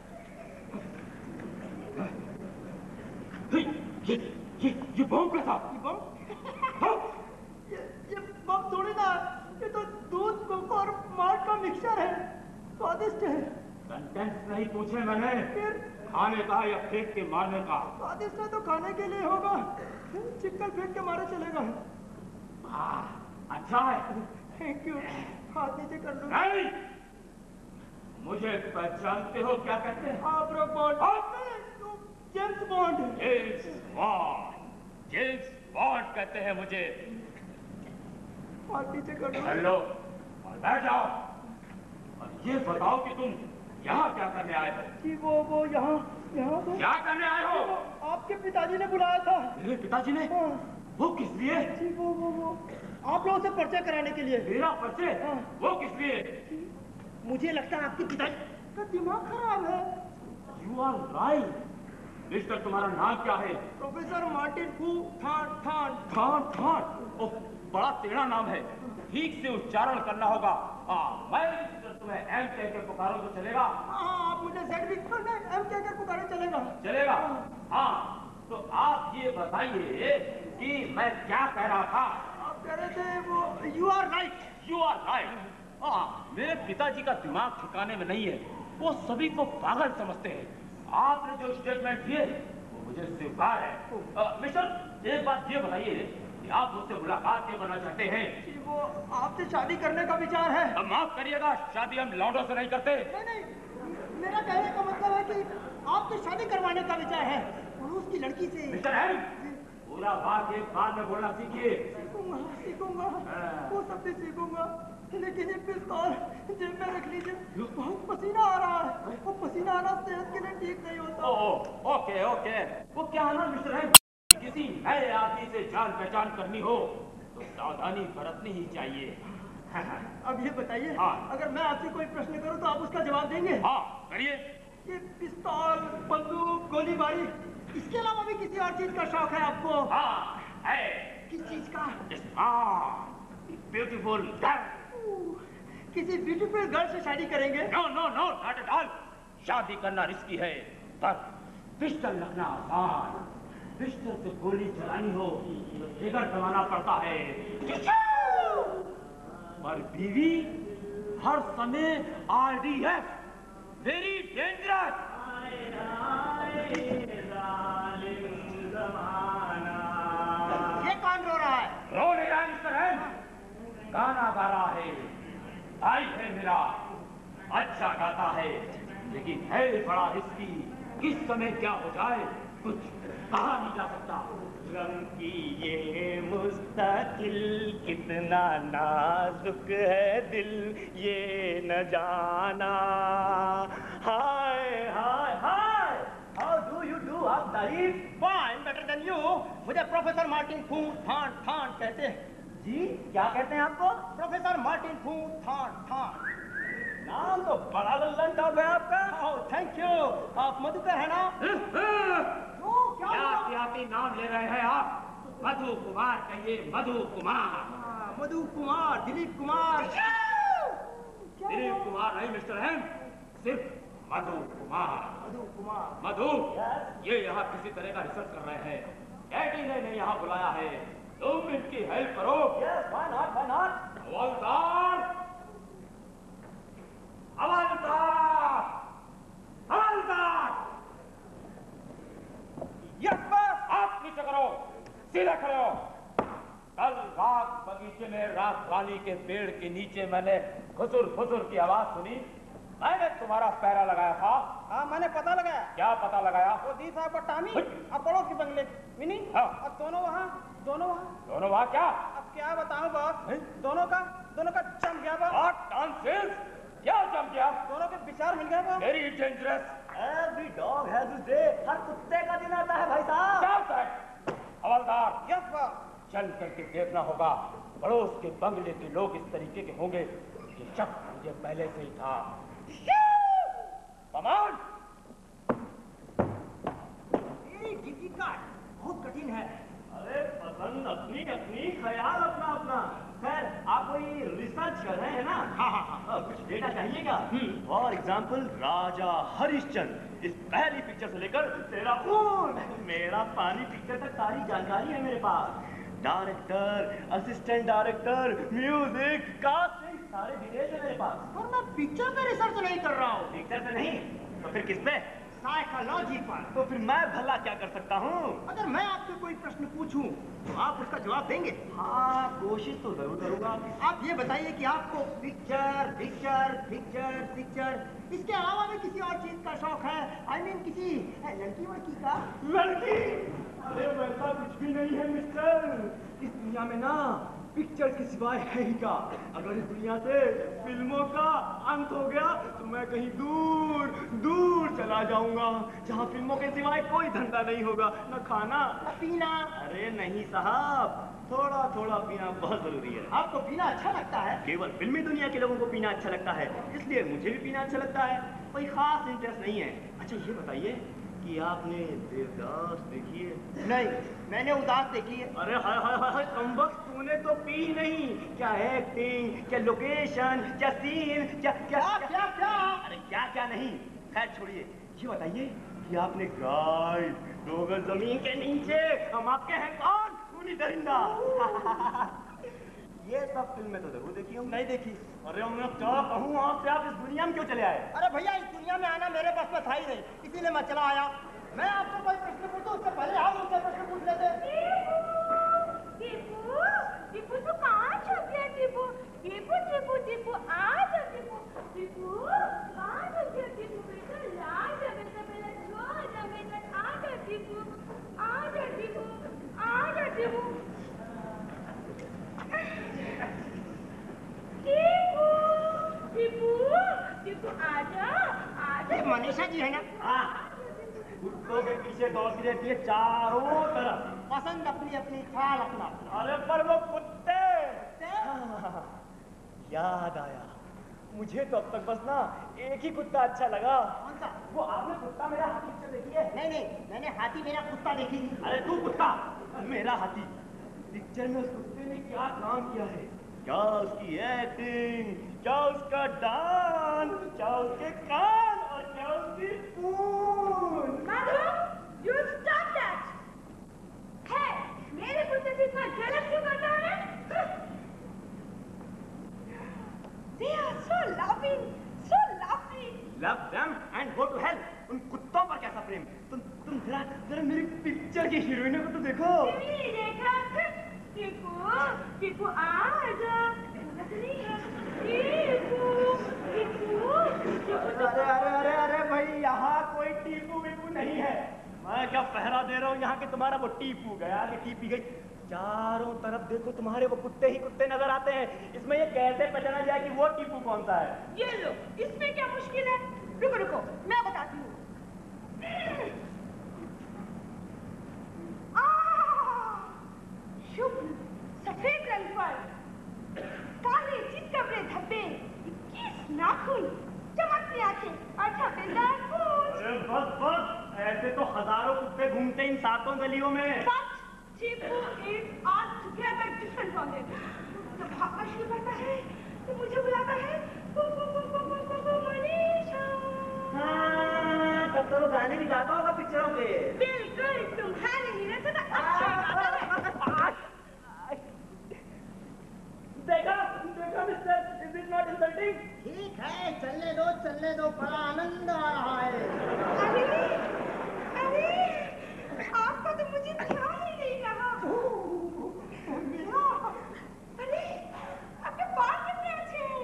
ये बम कैसा? ये बम? ये बम थोड़ी ना, ये तो दूध कोको और मार्ट का मिक्सचर है, स्वादिष्ट है। कंटेंट नहीं पूछे मैंने, फिर खाने का या फेंक के मारने का? स्वादिष्ट है तो खाने के लिए होगा, चिक्कल फेंक के मारे चलेगा। अच्छा है। थैंक यू, हाथ नीचे कर लो। नहीं, मुझे पहचानते हो क्या कहते हैं? आप Bond, James Bond. James Bond, James Bond कहते हैं मुझे। हाथ नीचे कर लो। हेलो, और बैठ जाओ और ये बताओ कि तुम यहाँ क्या करने आए हो? जी वो यहाँ तो क्या करने आए हो? आपके पिताजी ने बुलाया था। मेरे पिताजी ने? हाँ। वो किस लिए? जी वो आप लोगों से परिचय कराने के लिए। मेरा परिचय? हाँ। वो किस लिए? मुझे लगता है आपके पिताजी का दिमाग खराब है। You are right. मिस्टर, तुम्हारा नाम क्या है? प्रोफेसर मार्टिन फू थान थान। थान थान? ओह, बड़ा टेढ़ा नाम है, ठीक से उच्चारण करना होगा। मैं तुम्हें एम कह के पुकारो तो चलेगा? हाँ, आप मुझे जेड भी एम कह कर पुकारे चलेगा? चलेगा। हाँ, तो आप ये बताइए कि मैं क्या कह रहा था? आप कह रहे थे वो you are right. You are right. हाँ, मेरे पिताजी का दिमाग ठिकाने में नहीं है, वो सभी को पागल समझते हैं। आपने जो स्टेटमेंट दिए वो मुझे स्वीकार है। मिस्टर, एक बात ये बताइए कि आप मुझसे मुलाकात क्यों करना चाहते हैं? जी वो आपसे शादी करने का विचार है। अब माफ करिएगा, शादी हम लौंडों से नहीं करते। नहीं, मेरा कहने का मतलब है कि आपसे शादी करवाने का विचार है रूस की लड़की से। मिस्टर हैम, पूरा बात एक बार में बोलना सीखिए। सीखूंगा, वो सब भी सीखूंगा, लेकिन ये पिस्तौल जेब में रख लीजिए। बहुत पसीना आ रहा है, वो पसीना आना सेहत के लिए ठीक नहीं होता। ओके ओके, वो क्या है ना मिस्टर हैम, किसी नए आदमी से जान पहचान करनी हो तो सावधानी बरतनी ही चाहिए। अब ये बताइए, हाँ। अगर मैं आपसे कोई प्रश्न करूं तो आप उसका जवाब देंगे? हाँ, करिए। ये पिस्तौल, बंदूक, गोलीबारी, इसके अलावा भी किसी और चीज का शौक है आपको? हाँ है। किस चीज का? Beautiful girl. किसी ब्यूटीफुल गर्ल से शादी करेंगे? No no no, not at all. शादी करना रिस्की है, पर पिस्टल रखना आसान। पिस्टल से गोली चलानी हो तो ट्रिगर दबाना पड़ता है, पर बीवी हर समय RDF, वेरी डेंजरस। ये कौन रो रहा है? रो नहीं रहा मिस्टर हैम, गाना गा रहा है। भाई है मेरा, अच्छा गाता है, लेकिन है बड़ा रिस्की। किस समय क्या हो जाए कुछ कहा नहीं जा सकता। गम की ये मुस्तकिल कितना नाजुक है दिल, ये न जाना। Hi hi hi, how do you do? आप तारीफ? Fine, better than you. मुझे प्रोफेसर मार्टिन फू थान थान कहते हैं। जी, क्या कहते हैं आपको? प्रोफेसर मार्टिन फू थान थान। नाम तो बड़ा लल्लन टॉप है आपका। Oh thank you. आप मधुकर है ना? क्या सियासी नाम ले रहे हैं आप? मधु कुमार कहिए, मधु कुमार। मधु कुमार, दिलीप कुमार। दिलीप कुमार नहीं मिस्टर हैम, सिर्फ मधु कुमार। मधु कुमार। मधु, ये यहाँ किसी तरह का रिसर्च कर रहे हैं। डैडी ने इन्हें यहाँ बुलाया है, तुम इनकी हेल्प करो। Why not? Why not? हवलदार, हवलदार, हवलदार। Yes boss. आप नीचे करो, सीधे खड़े हो। कल रात बगीचे में रात रानी के पेड़ के नीचे मैंने खुसुर खुसुर की आवाज सुनी। मैंने तुम्हारा पहरा लगाया था। हाँ, मैंने पता लगाया। क्या पता लगाया? वो दी साहब और टामी और पड़ोस के बंगले मिनी। हाँ। अब दोनों वहाँ। दोनों वहाँ क्या? अब क्या बताऊं बॉस, दोनों का जम गया बॉस। What nonsense! क्या जम गया? दोनों के विचार मिल गए boss. Very dangerous. Every dog has his day. हर कुत्ते का दिन आता है भाई साहब। Stop that! हवलदार, यस बॉस। चल करके देखना होगा। पड़ोस के बंगले के लोग इस तरीके के होंगे, ये शक मुझे पहले से ही था। Come on! कार्ड बहुत कठिन है। अरे पसंद अपनी अपनी, ख्याल अपना अपना। खैर आप कोई रिसर्च कर रहे हैं ना? हाँ, कुछ डेटा चाहिएगा। फॉर एग्जाम्पल राजा हरिश्चंद्र, इस पहली पिक्चर से लेकर तेरा खून मेरा पानी पिक्चर तक सारी जानकारी है मेरे पास। Director, assistant director, music, casting, सारे डिटेल्स है मेरे पास। पर मैं पिक्चर पे रिसर्च नहीं कर रहा हूँ। पिक्चर पे नहीं तो फिर किस पे? साइकोलॉजी पर। तो फिर मैं भला क्या कर सकता हूँ? अगर मैं आपसे कोई प्रश्न पूछूं तो आप उसका जवाब देंगे? हाँ, कोशिश तो जरूर करूंगा। आप ये बताइए कि आपको पिक्चर पिक्चर पिक्चर पिक्चर इसके अलावा भी किसी और चीज का शौक है? I mean किसी लड़की वड़की का? लड़की? अरे वैसा कुछ भी नहीं है मिस्टर। इस दुनिया में ना पिक्चर के सिवाय है ही क्या। अगर इस दुनिया से फिल्मों का अंत हो गया तो मैं कहीं दूर दूर चला जाऊंगा, जहाँ फिल्मों के सिवाय कोई धंधा नहीं होगा, न खाना न पीना। अरे नहीं साहब, थोड़ा थोड़ा पीना बहुत जरूरी है। आपको पीना अच्छा लगता है? केवल फिल्मी दुनिया के लोगों को पीना अच्छा लगता है, इसलिए मुझे भी पीना अच्छा लगता है। कोई खास इंटरेस्ट नहीं है। अच्छा ये बताइए कि आपने देवदास देखी है? नहीं, मैंने उदास देखी है। अरे हाय हाय हाय, कमबख्त तूने तो पी नहीं। क्या एक्टिंग, क्या लोकेशन, क्या सीन, क्या क्या क्या क्या? अरे क्या क्या नहीं, खैर छोड़िए। ये बताइए कि आपने गाय, 2 गज जमीन के नीचे, हम आपके हैं कौन, खूनी दरिंदा। ये सब फिल्में तो जरूर देखी हूँ। नहीं देखी। अरे मैं क्या कहूँ आपसे, आप इस दुनिया में क्यों चले आए? अरे भैया इस दुनिया में आना मेरे बस में था ही नहीं, इसीलिए मैं चला आया। मैं आपसे कोई प्रश्न पूछूं उससे पहले आप मुझसे प्रश्न पूछ लेते। टीपू, टीपू तू कहाँ छुप गया टीपू? टीपू टीपू टीपू आ जा टीपू, टीपू कहाँ छुप गया टीपू? बेटा ला जा बेटा, मेरा छोटा बेटा आ जा टीपू, आ जा टीपू, आ जा टीपू। टीपू, टीपू, टीपू आजा, आजा। ये मनीषा जी है ना? हाँ, कुत्तों के पीछे दौड़ती रहती है चारों तरफ। पसंद अपनी अपनी, ख्याल अपना अपना। अरे पर वो कुत्ते। हाँ, याद आया, मुझे तो अब तक बस ना एक ही कुत्ता अच्छा लगा। कौन सा? वो आपने कुत्ता मेरा हाथी पिक्चर देखी है? नहीं नहीं, मैंने हाथी मेरा कुत्ता देखी थी। अरे तू कुत्ता मेरा हाथी पिक्चर में उस कुत्ते ने क्या काम किया है, क्या उसकी एक्टिंग, क्या उसका डांस, क्या उसके कान और क्या उसकी पूंछ। Madhav, you stop that! है, मेरे कुत्ते से इतना जलन क्यों करता है? They are so loving, so lovely. Love them and go to hell. उन कुत्तों पर कैसा प्रेम। तुम जरा जरा मेरी पिक्चर की हीरोइनों को तो देखो। नहीं देखा? टीपू, टीपू आजा। टीपू, टीपू, टीपू। अरे अरे अरे अरे भाई, यहाँ कोई टीपू वीपू नहीं है। मैं क्या पहरा दे रहा हूँ यहाँ के, तुम्हारा वो टीपू गया कि टीपी गई। चारों तरफ देखो तुम्हारे वो कुत्ते ही कुत्ते नजर आते हैं। इसमें ये कैसे पहचाना जाए कि वो टीपू कौन सा है? ये लो, इसमें क्या मुश्किल है? रुको रुको, मैं बताती हूँ। शुभ्र सफेद रंग पर काले चितकबरे धब्बे, 21 नाखून, चमकती आंखें और छपेदार पूंछ। अरे बस बस, ऐसे तो हजारों कुत्ते घूमते इन 7 गलियों में। But Chipu is altogether different from them. जब भागना शुरू करता है तो मुझे बुलाता है, मनीषा। हाँ, तब तो वो गाने भी गाता होगा पिक्चरों के। बिल्कुल, तुम्हारे हीरे से तो अच्छा गाता है। देखा देखा mister, is it not insulting? ठीक है, चलने दो, बड़ा आनंद आ रहा है। अरे आपका तो मुझे ध्यान ही नहीं रहा। अरे आपके बाल कितने अच्छे हैं।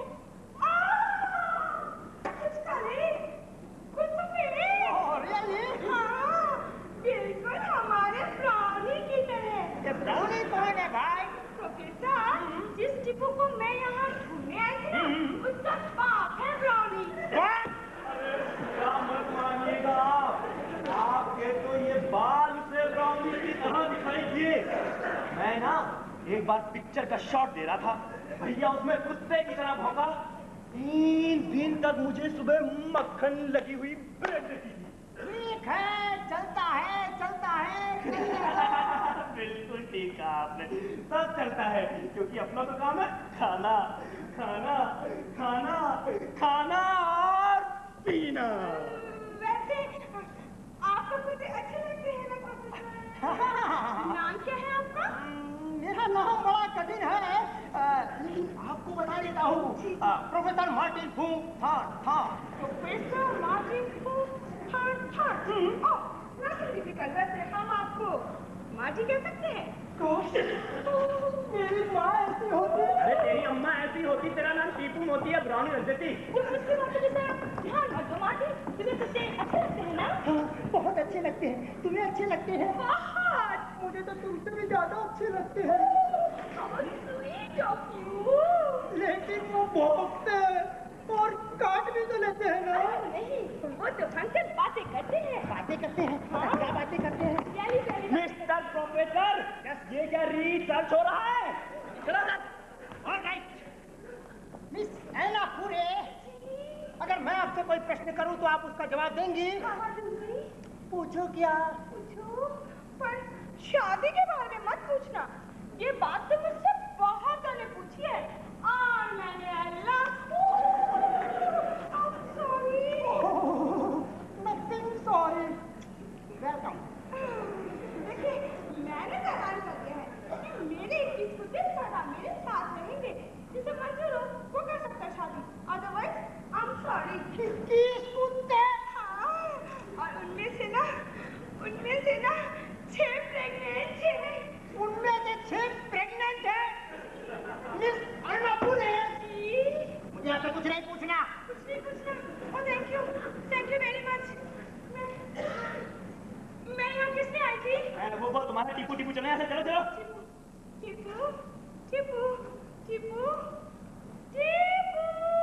कुछ काले, कुछ सफेद। हाँ, बिल्कुल हमारे ब्राउनी की तरह। ये ब्राउनी कौन है भाई? प्रोफेसर, जिस टीपू को मैं यहाँ ढूंढने आई थी ना, उसका बाप है ब्राउनी। क्या मत मानिएगा आपके तो ये बाल से ब्राउनी की तरह दिखाई दिए। मैं ना एक बार पिक्चर का शॉट दे रहा था, भैया उसमें कुत्ते की तरह भौंका। 3 दिन तक मुझे सुबह मक्खन लगी हुई ब्रेड देती थी। ठीक है, चलता है। बिल्कुल ठीक कहा आपने, सब चलता है क्योंकि अपना तो काम है खाना खाना खाना खाना और पीना। वैसे आपको कुछ अच्छे लगते हैं ना प्रोफेसर? नाम क्या है आपका? मेरा नाम बड़ा कठिन है, लेकिन आपको बता देता हूँ, प्रोफेसर मार्टिन फू था। प्रोफेसर मार्टिन फू था। Oh, not difficult. वैसे हम आपको मार्टी कह सकते हैं? मेरी माँ ऐसी होती। अरे तेरी अम्मा ऐसी होती, तेरा नाम टीपू मोती या ब्राउनी रख देती। ध्यान मत दो मार्टी, तुम्हें कुत्ते अच्छे लगते हैं ना? बहुत अच्छे लगते हैं। तुम्हें अच्छे लगते हैं? बहुत। मुझे तो तुमसे भी ज्यादा अच्छे लगते हैं। How sweet of you। लेकिन वो भौंकते और काट भी तो लेते हैं ना? नहीं, वो तो फंक्शन बातें करते हैं। बातें करते हैं? क्या बातें करते हैं? मिस्टर प्रोफेसर, ये क्या रिसर्च हो रहा है? चलो ऑलराइट मिस एला पूरे, अगर मैं आपसे कोई प्रश्न करूं तो आप उसका जवाब देंगी? पूछो क्या? पूछो, पर शादी के बारे में मत पूछना। ये बात तो मुझसे बहुत पहले पूछी है और मैंने नथिंग सॉरी, वेलकम। देखिए, मैंने तो ऐलान कर दिया है कि मेरे 21 कुत्ते सदा मेरे साथ रहेंगे। जिसे मंजूर हो वो कर सकता है शादी, अदरवाइज आई एम सॉरी। 21 कुत्ते? हाँ, और उनमें से ना 6 प्रेग्नेंट हैं। उनमें से 6 प्रेग्नेंट है? मिस अन्नपूर्णे, मुझे आपसे कुछ नहीं पूछना। कुछ नहीं पूछना। Oh thank you very much. मैं यहाँ किसने आई थी? वो तुम्हारा टीपू टीपू चले यहाँ से, चलो चलो। टीपू टीपू टीपू टीपू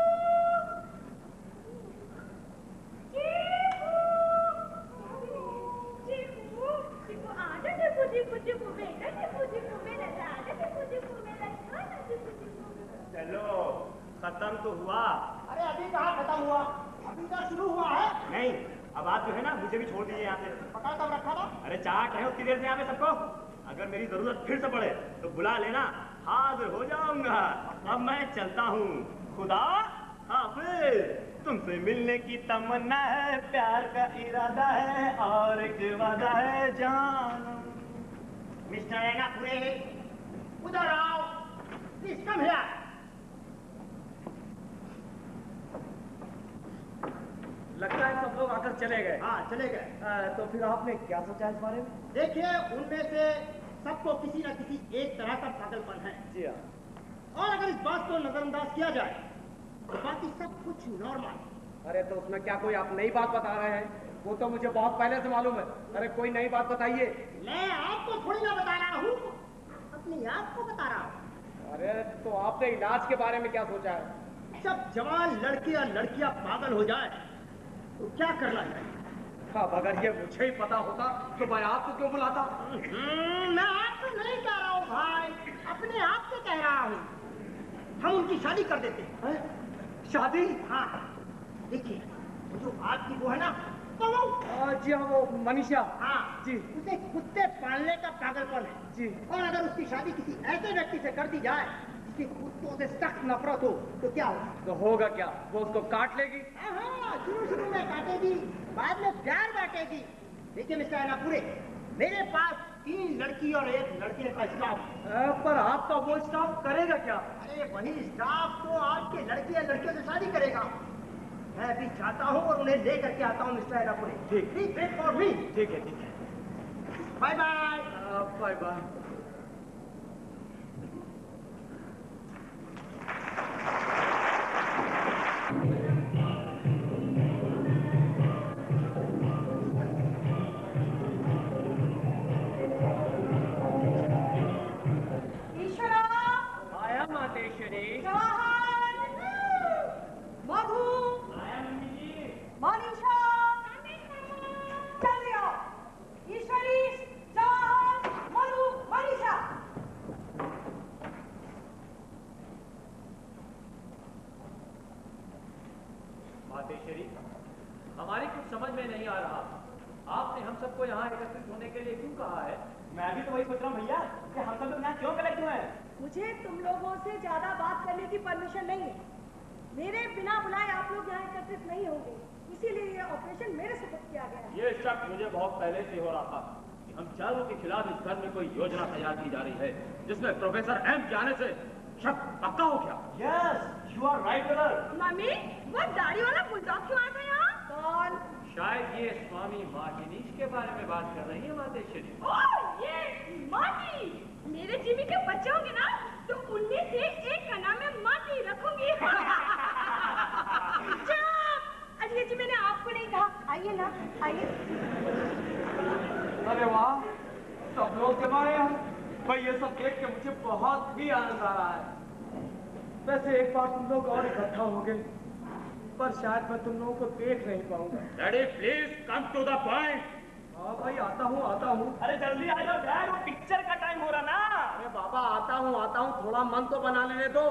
टीपू टीपू आजा टीपू टीपू टीपू बेटा टीपू मेरा राजा टीपू मेरा खाना टीपू। चलो खत्म तो हुआ। अरे अभी कहाँ खत्म हुआ, अभी तो शुरू हुआ है। नहीं, अब आप जो है ना मुझे भी छोड़ दीजिए यहाँ से। पकड़ कब रखा था? अरे चाट है उतनी देर से यहाँ पे सबको। अगर मेरी जरूरत फिर से पड़े तो बुला लेना, हाजिर हो जाऊंगा। अब मैं चलता हूँ, खुदा हाफिज। तुमसे मिलने की तमन्ना है, प्यार का इरादा है और एक वादा है जान। मिस्टर अन्नपूर्णे, उधर आओ, प्लीज कम हियर। लगता है सब लोग आकर चले गए। हाँ चले गए। तो फिर आपने क्या सोचा इस बारे में? देखिए, उनमें से सबको किसी न किसी एक तरह का पागलपन है। जी हाँ। और अगर इस बात को नजरअंदाज किया जाए तो बाकी सब कुछ नॉर्मल। अरे तो उसमें क्या कोई आप नई बात बता रहे हैं? वो तो मुझे बहुत पहले से मालूम है। अरे कोई नई बात बताइए। मैं आपको थोड़ी ना बता रहा हूँ, अपने आप को बता रहा हूँ। अरे तो आपने इलाज के बारे में क्या सोचा है? जब जवान लड़के और लड़कियां पागल हो जाए तो क्या करना चाहिए? अब अगर ये मुझे ही पता होता तो मैं आपको क्यों बुलाता? मैं आपको नहीं कह रहा हूँ भाई, अपने आप से कह रहा हूँ। हम उनकी शादी कर देते हैं। शादी? हाँ, देखिए जो आपकी वो है ना, जी हाँ, वो मनीषा। हाँ जी। उसे कुत्ते पालने का पागलपन है जी। और अगर उसकी शादी किसी ऐसे व्यक्ति से कर दी जाए जिसकी कुत्तों से सख्त नफरत हो तो क्या होगा? तो होगा क्या? वो उसको काट लेगी? हाँ, शुरू में काटेगी, बाद में प्यार बांटेगी। देखिए मिस्टर अन्नपूर्णे, मेरे पास 3 लड़की और 1 लड़के का स्टाफ। पर आपका वो स्टाफ करेगा क्या? अरे वही स्टाफ तो आपके लड़के या लड़कियों से शादी करेगा। मैं भी चाहता हूँ और उन्हें ले करके आता हूँ मिस्टर अन्नपूर्णे। ठीक। Please wait for me. ठीक है, ठीक है। Bye bye. Bye bye. Madhu, Manisha, चलिए आओ। ईश्वरी, जवाहर, मधु, मनीषा। मातेश्वरी, हमारी कुछ समझ में नहीं आ रहा। आपने हम सबको यहाँ एकत्रित होने के लिए क्यों कहा है। मैं भी तो वही सोच रहा हूँ भैया कि हम सब लोग यहाँ क्यों कलेक्ट हुए हैं। मुझे तुम लोगों से ज्यादा बात करने की परमिशन नहीं है। मेरे बिना बुलाए आप लोग यहाँ एकत्रित नहीं होंगे, इसीलिए ये ऑपरेशन मेरे सुपुर्द किया गया है। ये शक मुझे बहुत पहले से हो रहा था कि हम चारों के खिलाफ इस घर में कोई योजना तैयार की जा रही है, जिसमें प्रोफेसर एम के आने से शक पक्का हो गया। Yes, you are right brother. Mummy, वो दाढ़ी वाला बुलडॉग क्यों आ गया? कौन? शायद ये स्वामी मार्टिनीज के बारे में बात कर रही है मातेश्वरी। ओह, ये मार्टी। मेरे जिमी के बच्चे होंगे ना, तो उनमें से एक का नाम मैं मार्टी रखूंगी। चुप! अजय जी, मैंने आपको नहीं कहा। आइए ना, आइए। अरे वाह, सब लोग जमा हैं यहाँ। भाई ये सब देख के मुझे बहुत ही आनंद आ रहा है। वैसे एक बार तुम लोग और इकट्ठा हो गए, पर शायद मैं तुम लोगों को देख नहीं पाऊंगा। Daddy please come to the point. हाँ भाई, आता हूँ आता हूँ। अरे जल्दी आ जाओ डैड, वो पिक्चर का टाइम हो रहा ना। अरे बाबा आता हूँ, थोड़ा मन तो बना लेने दो।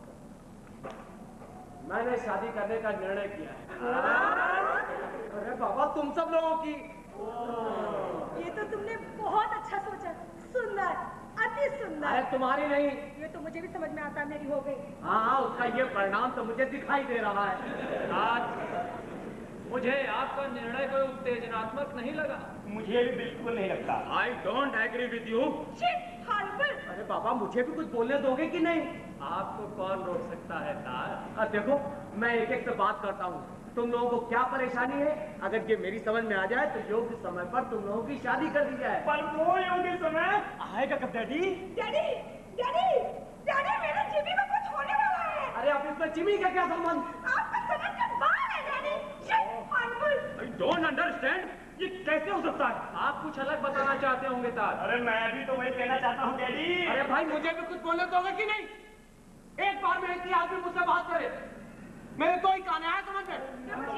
मैंने शादी करने का निर्णय किया है। अरे बाबा, तुम सब लोगों की। ये तो तुमने बहुत अच्छा सोचा। सुंदर, अति सुंदर। अरे तुम्हारी नहीं। ये तो मुझे भी समझ में आता, मेरी हो गई। हाँ, उसका ये परिणाम तो मुझे दिखाई दे रहा है। आज मुझे आपका निर्णय कोई उत्तेजनात्मक नहीं लगा। मुझे भी बिल्कुल नहीं लगता। I don't agree with you. अरे बाबा, मुझे भी कुछ बोलने दोगे कि नहीं? आपको कौन रोक सकता है तार? देखो, मैं एक एक से बात करता हूँ। तुम लोगों को क्या परेशानी है? अगर ये मेरी समझ में आ जाए तो योग्य समय पर तुम लोगों की शादी कर दी जाए। पर वो योग्य समय आएगा कब डैडी? डैडी, डैडी, डैडी, मेरे जिमी को कुछ होने वाला है। अरे अब इसमें जिमी का क्या संबंध? आपका समझ के बाहर है डैडी। आई डोंट अंडरस्टैंड, ये कैसे हो सकता है? आप कुछ अलग बताना चाहते होंगे तार। अरे मैं भी तो वही कहना चाहता हूँ डैडी। अरे भाई, मुझे भी कुछ बोलने दोगे कि नहीं? एक बार में एक ही आदमी मुझसे बात करे। मेरे तो ही कान आया समझ में।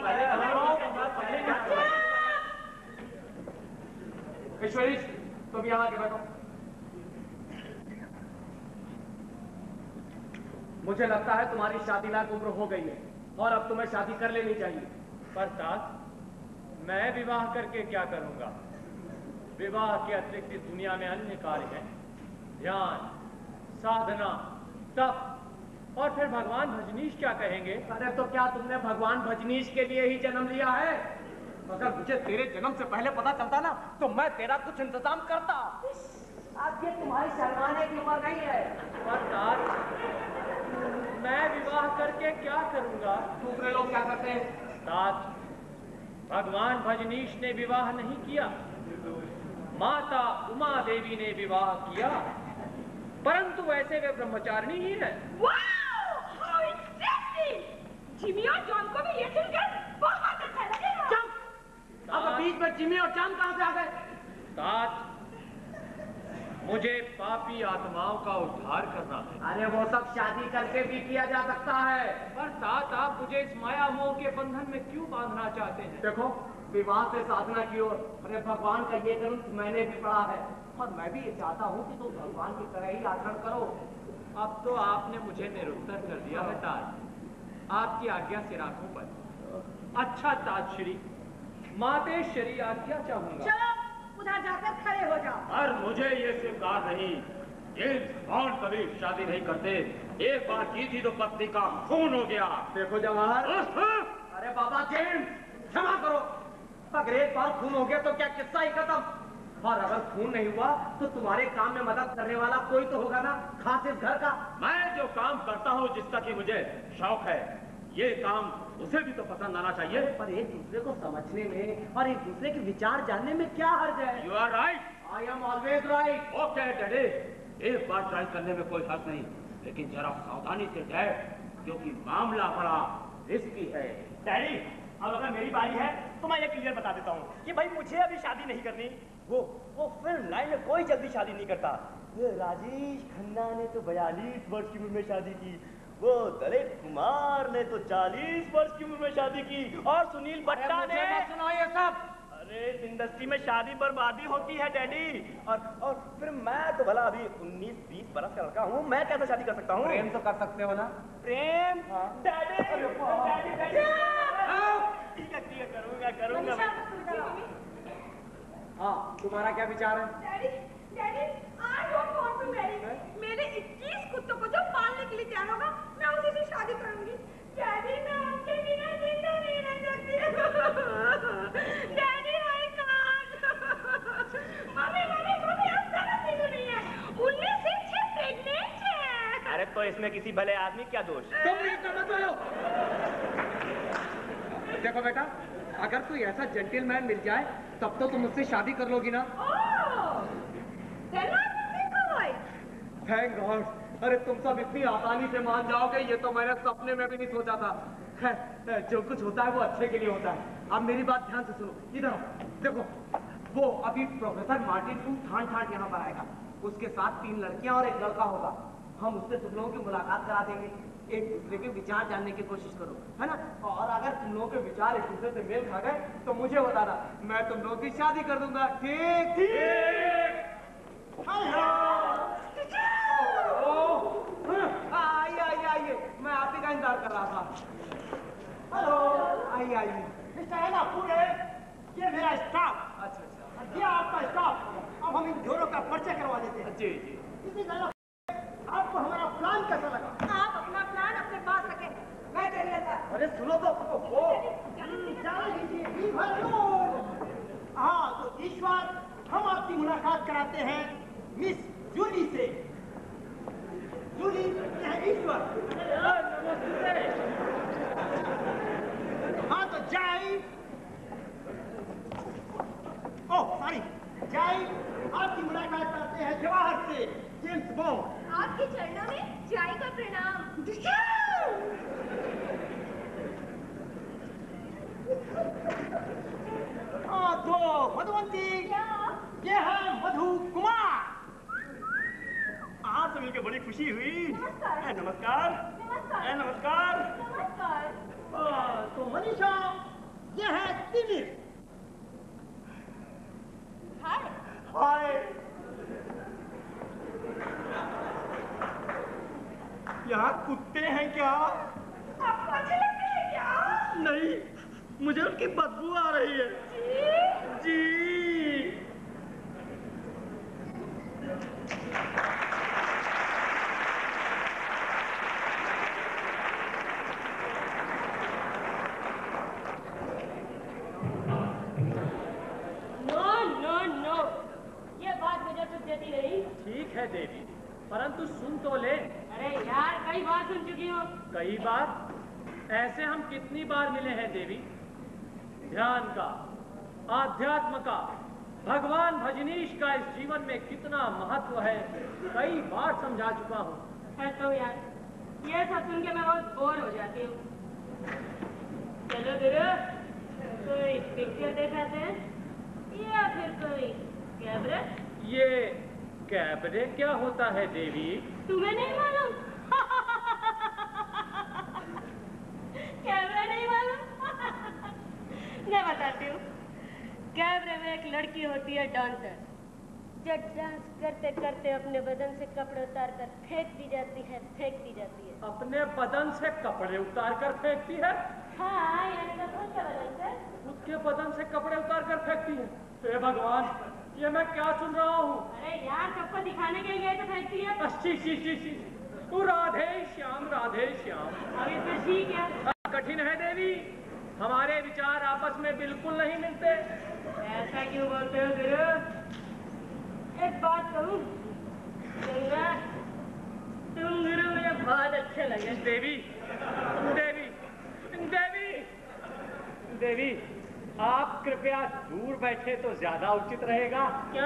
ईश्वरी, तुम यहाँ आके बैठो। मुझे लगता है तुम्हारी शादी लायक उम्र हो गई है और अब तुम्हें शादी कर लेनी चाहिए। पर तात, मैं विवाह करके क्या करूंगा? विवाह के अतिरिक्त इस दुनिया में अन्य कार्य हैं, ध्यान, साधना, तप, और फिर भगवान भजनीश क्या कहेंगे? अरे तो क्या तुमने भगवान भजनीश के लिए ही जन्म लिया है? अगर मुझे तेरे जन्म से पहले पता चलता ना, तो मैं तेरा कुछ इंतजाम करता। अब ये तुम्हारी शर्माने की उम्र नहीं है। पर तात, मैं विवाह करके क्या करूंगा? दूसरे लोग क्या करते हैं? तात, भगवान भजनीश ने विवाह नहीं किया, माता उमा देवी ने विवाह किया, परंतु वैसे वे ब्रह्मचारिणी ही है। जिमी और जॉन को भी ये सुनकर बहुत अच्छा लगेगा। चुप! अब बीच में जिमी और जॉन कहां से आ गए? तात, मुझे पापी आत्माओं का उद्धार करना है। अरे वो सब शादी करके भी किया जा सकता है। पर तात, आप मुझे इस माया मोह के बंधन में क्यों बांधना चाहते हैं? देखो, विवाह से साधना की ओर, अरे भगवान का ये ग्रंथ मैंने भी पढ़ा है और मैं भी ये चाहता हूँ कि तुम भगवान की तरह ही आचरण करो। अब तो आपने मुझे निरुत्तर कर दिया है तात। आपकी आज्ञा से राखों पर। अच्छा तात श्री, मातेश्वरी आज्ञा चाहूंगा। चलो, उधर जाकर खड़े हो जाओ। पर मुझे ये स्वीकार नहीं। जेम्स बॉन्ड कभी शादी नहीं करते। एक बार की थी तो पत्नी का खून हो गया। देखो जवाहर, अरे बाबा जेम्स, क्षमा करो। अगर एक बार खून हो गया तो क्या किस्सा ही खत्म? और अगर खून नहीं हुआ तो तुम्हारे काम में मदद करने वाला कोई तो होगा ना, खास इस घर का। मैं जो काम करता हूँ, जिसका कि मुझे शौक है, ये काम उसे भी तो पसंद आना चाहिए। पर एक दूसरे को समझने में और एक दूसरे के विचार जानने में क्या हर्ज है? You are right. I am always right. Okay daddy, एक बार ट्राई करने में कोई हर्ज नहीं, लेकिन जरा सावधानी से जाए, क्योंकि मामला बड़ा रिस्की है। डैडी, अब अगर मेरी बारी है तो मैं ये क्लियर बता देता हूँ कि भाई मुझे अभी शादी नहीं करनी। वो फिल्म लाइन में कोई जल्दी शादी नहीं करता। ये राजेश खन्ना ने तो 42 वर्ष की उम्र में शादी की, वो दलित कुमार ने तो 40 वर्ष की उम्र में शादी की, और सुनील बट्टा ने। सुनो ये सब। अरे इस इंडस्ट्री में शादी बर्बादी होती है डैडी। और फिर मैं तो भला अभी 19-20 बरस का लड़का हूँ, मैं कैसे शादी कर सकता हूँ? प्रेम तो कर सकते हो ना? प्रेम? डैडी, ठीक है करूँगा। हाँ, तुम्हारा क्या विचार है? Daddy, daddy, I don't want to marry. मेरे 21 कुत्तों को जो पालने के लिए तैयार होगा, मैं उसी से शादी करूंगी। डैडी, मैं उनके बिना जिंदा नहीं रह सकती। Daddy, I can't. Mummy, mummy, mummy, अब समझती तो नहीं है। 19 से 6 प्रेग्नेंट है। अरे तो इसमें किसी भले आदमी क्या दोष? तुम ये मत बोलो। देखो बेटा, अगर कोई ऐसा जेंटलमैन मिल जाए तब तो तुम मुझसे शादी कर लोगी ना? Thank God. अरे तुम सब इतनी आसानी से मान जाओगे ये तो मैंने सपने में भी नहीं सोचा था। खैर, जो कुछ होता है वो अच्छे के लिए होता है। अब मेरी बात ध्यान से सुनो, इधर देखो। वो अभी प्रोफेसर मार्टिन को ठान यहाँ पर आएगा। उसके साथ 3 लड़कियां और 1 लड़का होगा। हम उससे तुम लोगों की मुलाकात करा देंगे। एक दूसरे के विचार जानने की कोशिश करो, है ना? और अगर तुम लोगों के विचार एक दूसरे से मेल खा गए तो मुझे बताना, मैं तुम लोगों की शादी कर दूंगा। ठीक ठीक। आइए, मैं आप ही का इंतजार कर रहा था। हेलो, आइए। मिस्टर एला पूरे, ये मेरा स्टाफ। अच्छा। ये आपका स्टाफ। अब हम इन दोनों का परिचय करवा देते हैं। जी। इसी तरह आपको हमारा प्लान कैसा लगा? आप अपना प्लान अपने पास रखें, मैं कर लेता। अरे सुनो तो। हाँ, तो ईश्वर, हम आपकी मुलाकात कराते हैं मिस जूली से। जूली, ये है ईश्वर। हाँ, तो जय। ओह सॉरी, जय, आपकी मुलाकात कराते हैं जवाहर से, जेम्स बॉन्ड। आपके चरणों में जय का प्रणाम। हाँ, तो मधुवंती, ये है मधु कुमार। आपसे मिलकर बड़ी खुशी हुई। नमस्कार। नमस्कार। नमस्कार। नमस्कार। नमस्कार। तो मनीषा, ये है तिमिर। हाय। हाय। यहाँ कुत्ते हैं क्या? आपको अच्छे लगते हैं क्या? नहीं, मुझे उनकी बदबू आ रही है। जी। नो, ये बात मुझे कुछ देती नहीं। ठीक है देवी, परंतु सुन तो ले। अरे यार, कई बार सुन चुकी हो। कई बार? ऐसे हम कितनी बार मिले हैं देवी? ध्यान का, आध्यात्म का, भगवान भजनीश का इस जीवन में कितना महत्व है, कई बार समझा चुका हूँ। है तो यार, ये सब सुन के मैं बहुत बोर हो जाती हूँ। चलो गुरु, कोई पिक्चर दिखाते हैं या फिर कोई कैबरे? ये कैबरे क्या होता है देवी? तुम्हें नहीं मालूम? कैबरे नहीं मालूम? मैं बताती हूँ। कैबरे में एक लड़की होती है डांसर, जो डांस करते करते अपने बदन से कपड़े उतार कर फेंक दी जाती है। अपने बदन से कपड़े उतार कर फेंकती है? हाँ, यानी कि खुद के बदन से। खुद के बदन से कपड़े उतार कर फेंकती है? हे भगवान, ये मैं क्या सुन रहा हूँ? अरे यार, सबको दिखाने के लिए तो फेंकती है। शी। तू राधे श्याम। अब इसमें ठीक है। कठिन है देवी, हमारे विचार आपस में बिल्कुल नहीं मिलते। ऐसा क्यों बोलते हो गुरु? एक बात कहूँ, तुम गुरु मुझे बहुत अच्छे लगे। देवी, आप कृपया दूर बैठे तो ज्यादा उचित रहेगा। क्या?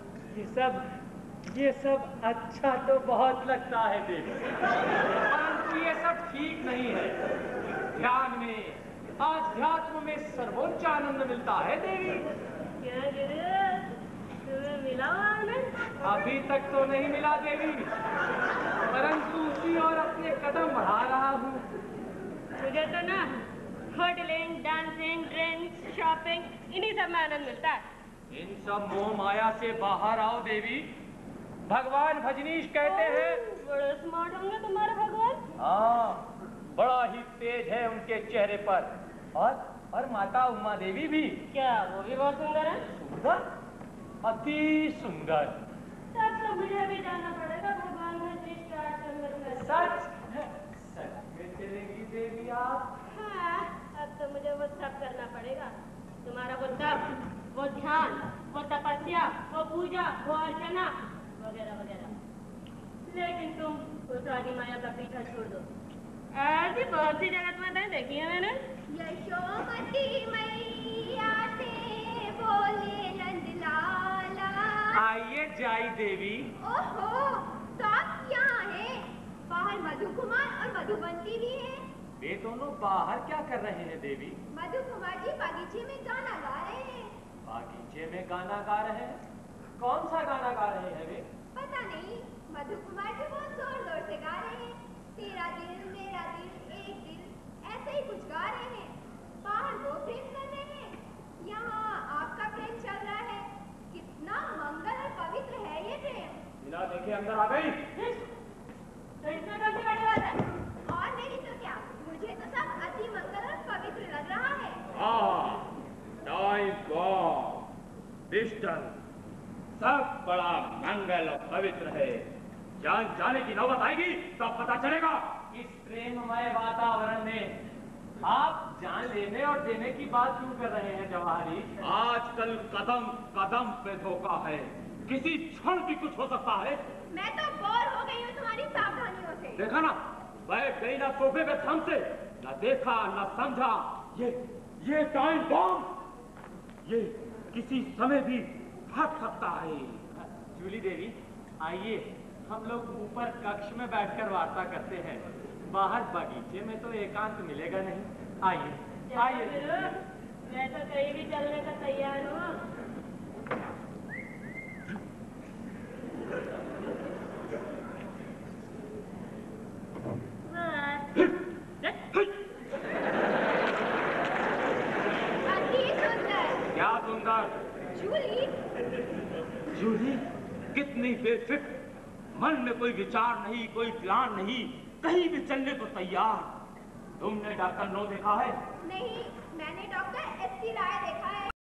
ये सब अच्छा तो बहुत लगता है देवी, परंतु ये सब ठीक नहीं है। ध्यान में, आध्यात्म में सर्वोच्च आनंद मिलता है देवी। क्या गुरु, तुम्हें मिला आनंद? अभी तक तो नहीं मिला देवी, परंतु उसी और अपने कदम बढ़ा रहा हूँ। मुझे तो ना होटलिंग, डांसिंग, ड्रिंक्स, शॉपिंग, इन्हीं सब में आनंद मिलता है। इन सब मोह माया से बाहर आओ देवी। भगवान भजनीश कहते हैं। बड़े स्मार्ट होंगे तुम्हारे भगवान। हाँ, बड़ा ही तेज है उनके चेहरे पर। और माता उमा देवी भी। क्या वो भी बहुत सुंदर है? सुंदर? अति सुंदर। तब तो मुझे भी जाना पड़ेगा भगवान वशिष्ठ के आश्रम में। सच में चलेगी देवी आप? हाँ, अब तो मुझे वो सब करना पड़ेगा। तुम्हारा वो तप, वो ध्यान, वो तपस्या, वो पूजा, वो अर्चना वगैरह वगैरह। लेकिन तुम उस रानी माया का पीछा छोड़ दो। ऐसी बहुत सी जगत माताएं देखी है मैंने। यशोमती मैया से बोले नंद लाला। आइए जाई देवी। ओहो, तो आप यहाँ हैं? बाहर मधु कुमार और मधुबंती भी हैं। वे दोनों बाहर क्या कर रहे हैं देवी? मधु कुमार जी बागीचे में गाना गा रहे हैं। बागीचे में गाना गा रहे हैं? कौन सा गाना गा रहे हैं वे? पता नहीं, मधु कुमार जी बहुत जोर जोर से गा रहे हैं। तेरा दिल मेरा दिल एक दिल, ऐसे ही कुछ गा रहे हैं। बाहर वो प्रेम कर रहे हैं, यहाँ आपका प्रेम चल रहा है। कितना मंगल और पवित्र है ये प्रेम। बिना देखे अंदर आ गई। तो इसमें कौन सी बड़ी बात है? और नहीं तो क्या, मुझे तो सब अति मंगल और पवित्र लग रहा है। टाइम बॉम्ब, डिस्टल, सब बड़ा मंगल और पवित्र है। जान जाने की नौबत आएगी तब पता चलेगा। इस प्रेममय वातावरण में आप जान लेने और देने की बात क्यों कर रहे हैं जवाहरी? आजकल कदम कदम पे धोखा है, किसी क्षण भी कुछ हो सकता है। मैं तो बोर हो गई हूँ तुम्हारी सावधानियों से। देखा ना, बैठ गई ना सोफे पे थम से, न देखा न समझा। ये टाइम बॉम्ब, ये किसी समय भी फट सकता है। जूली देवी, आइए हम लोग ऊपर कक्ष में बैठकर वार्ता करते हैं। बाहर बगीचे में तो एकांत मिलेगा नहीं। आइए आइए। मैं तो कहीं भी चलने का तैयार हूँ। अति सुंदर। क्या सुंदर? जूली, जूली कितनी बेफिक्र, मन में कोई विचार नहीं, कोई प्लान नहीं, कहीं भी चलने को तैयार। तुमने डॉक्टर नो देखा है? नहीं, मैंने डॉक्टर एस.सी. राय देखा है।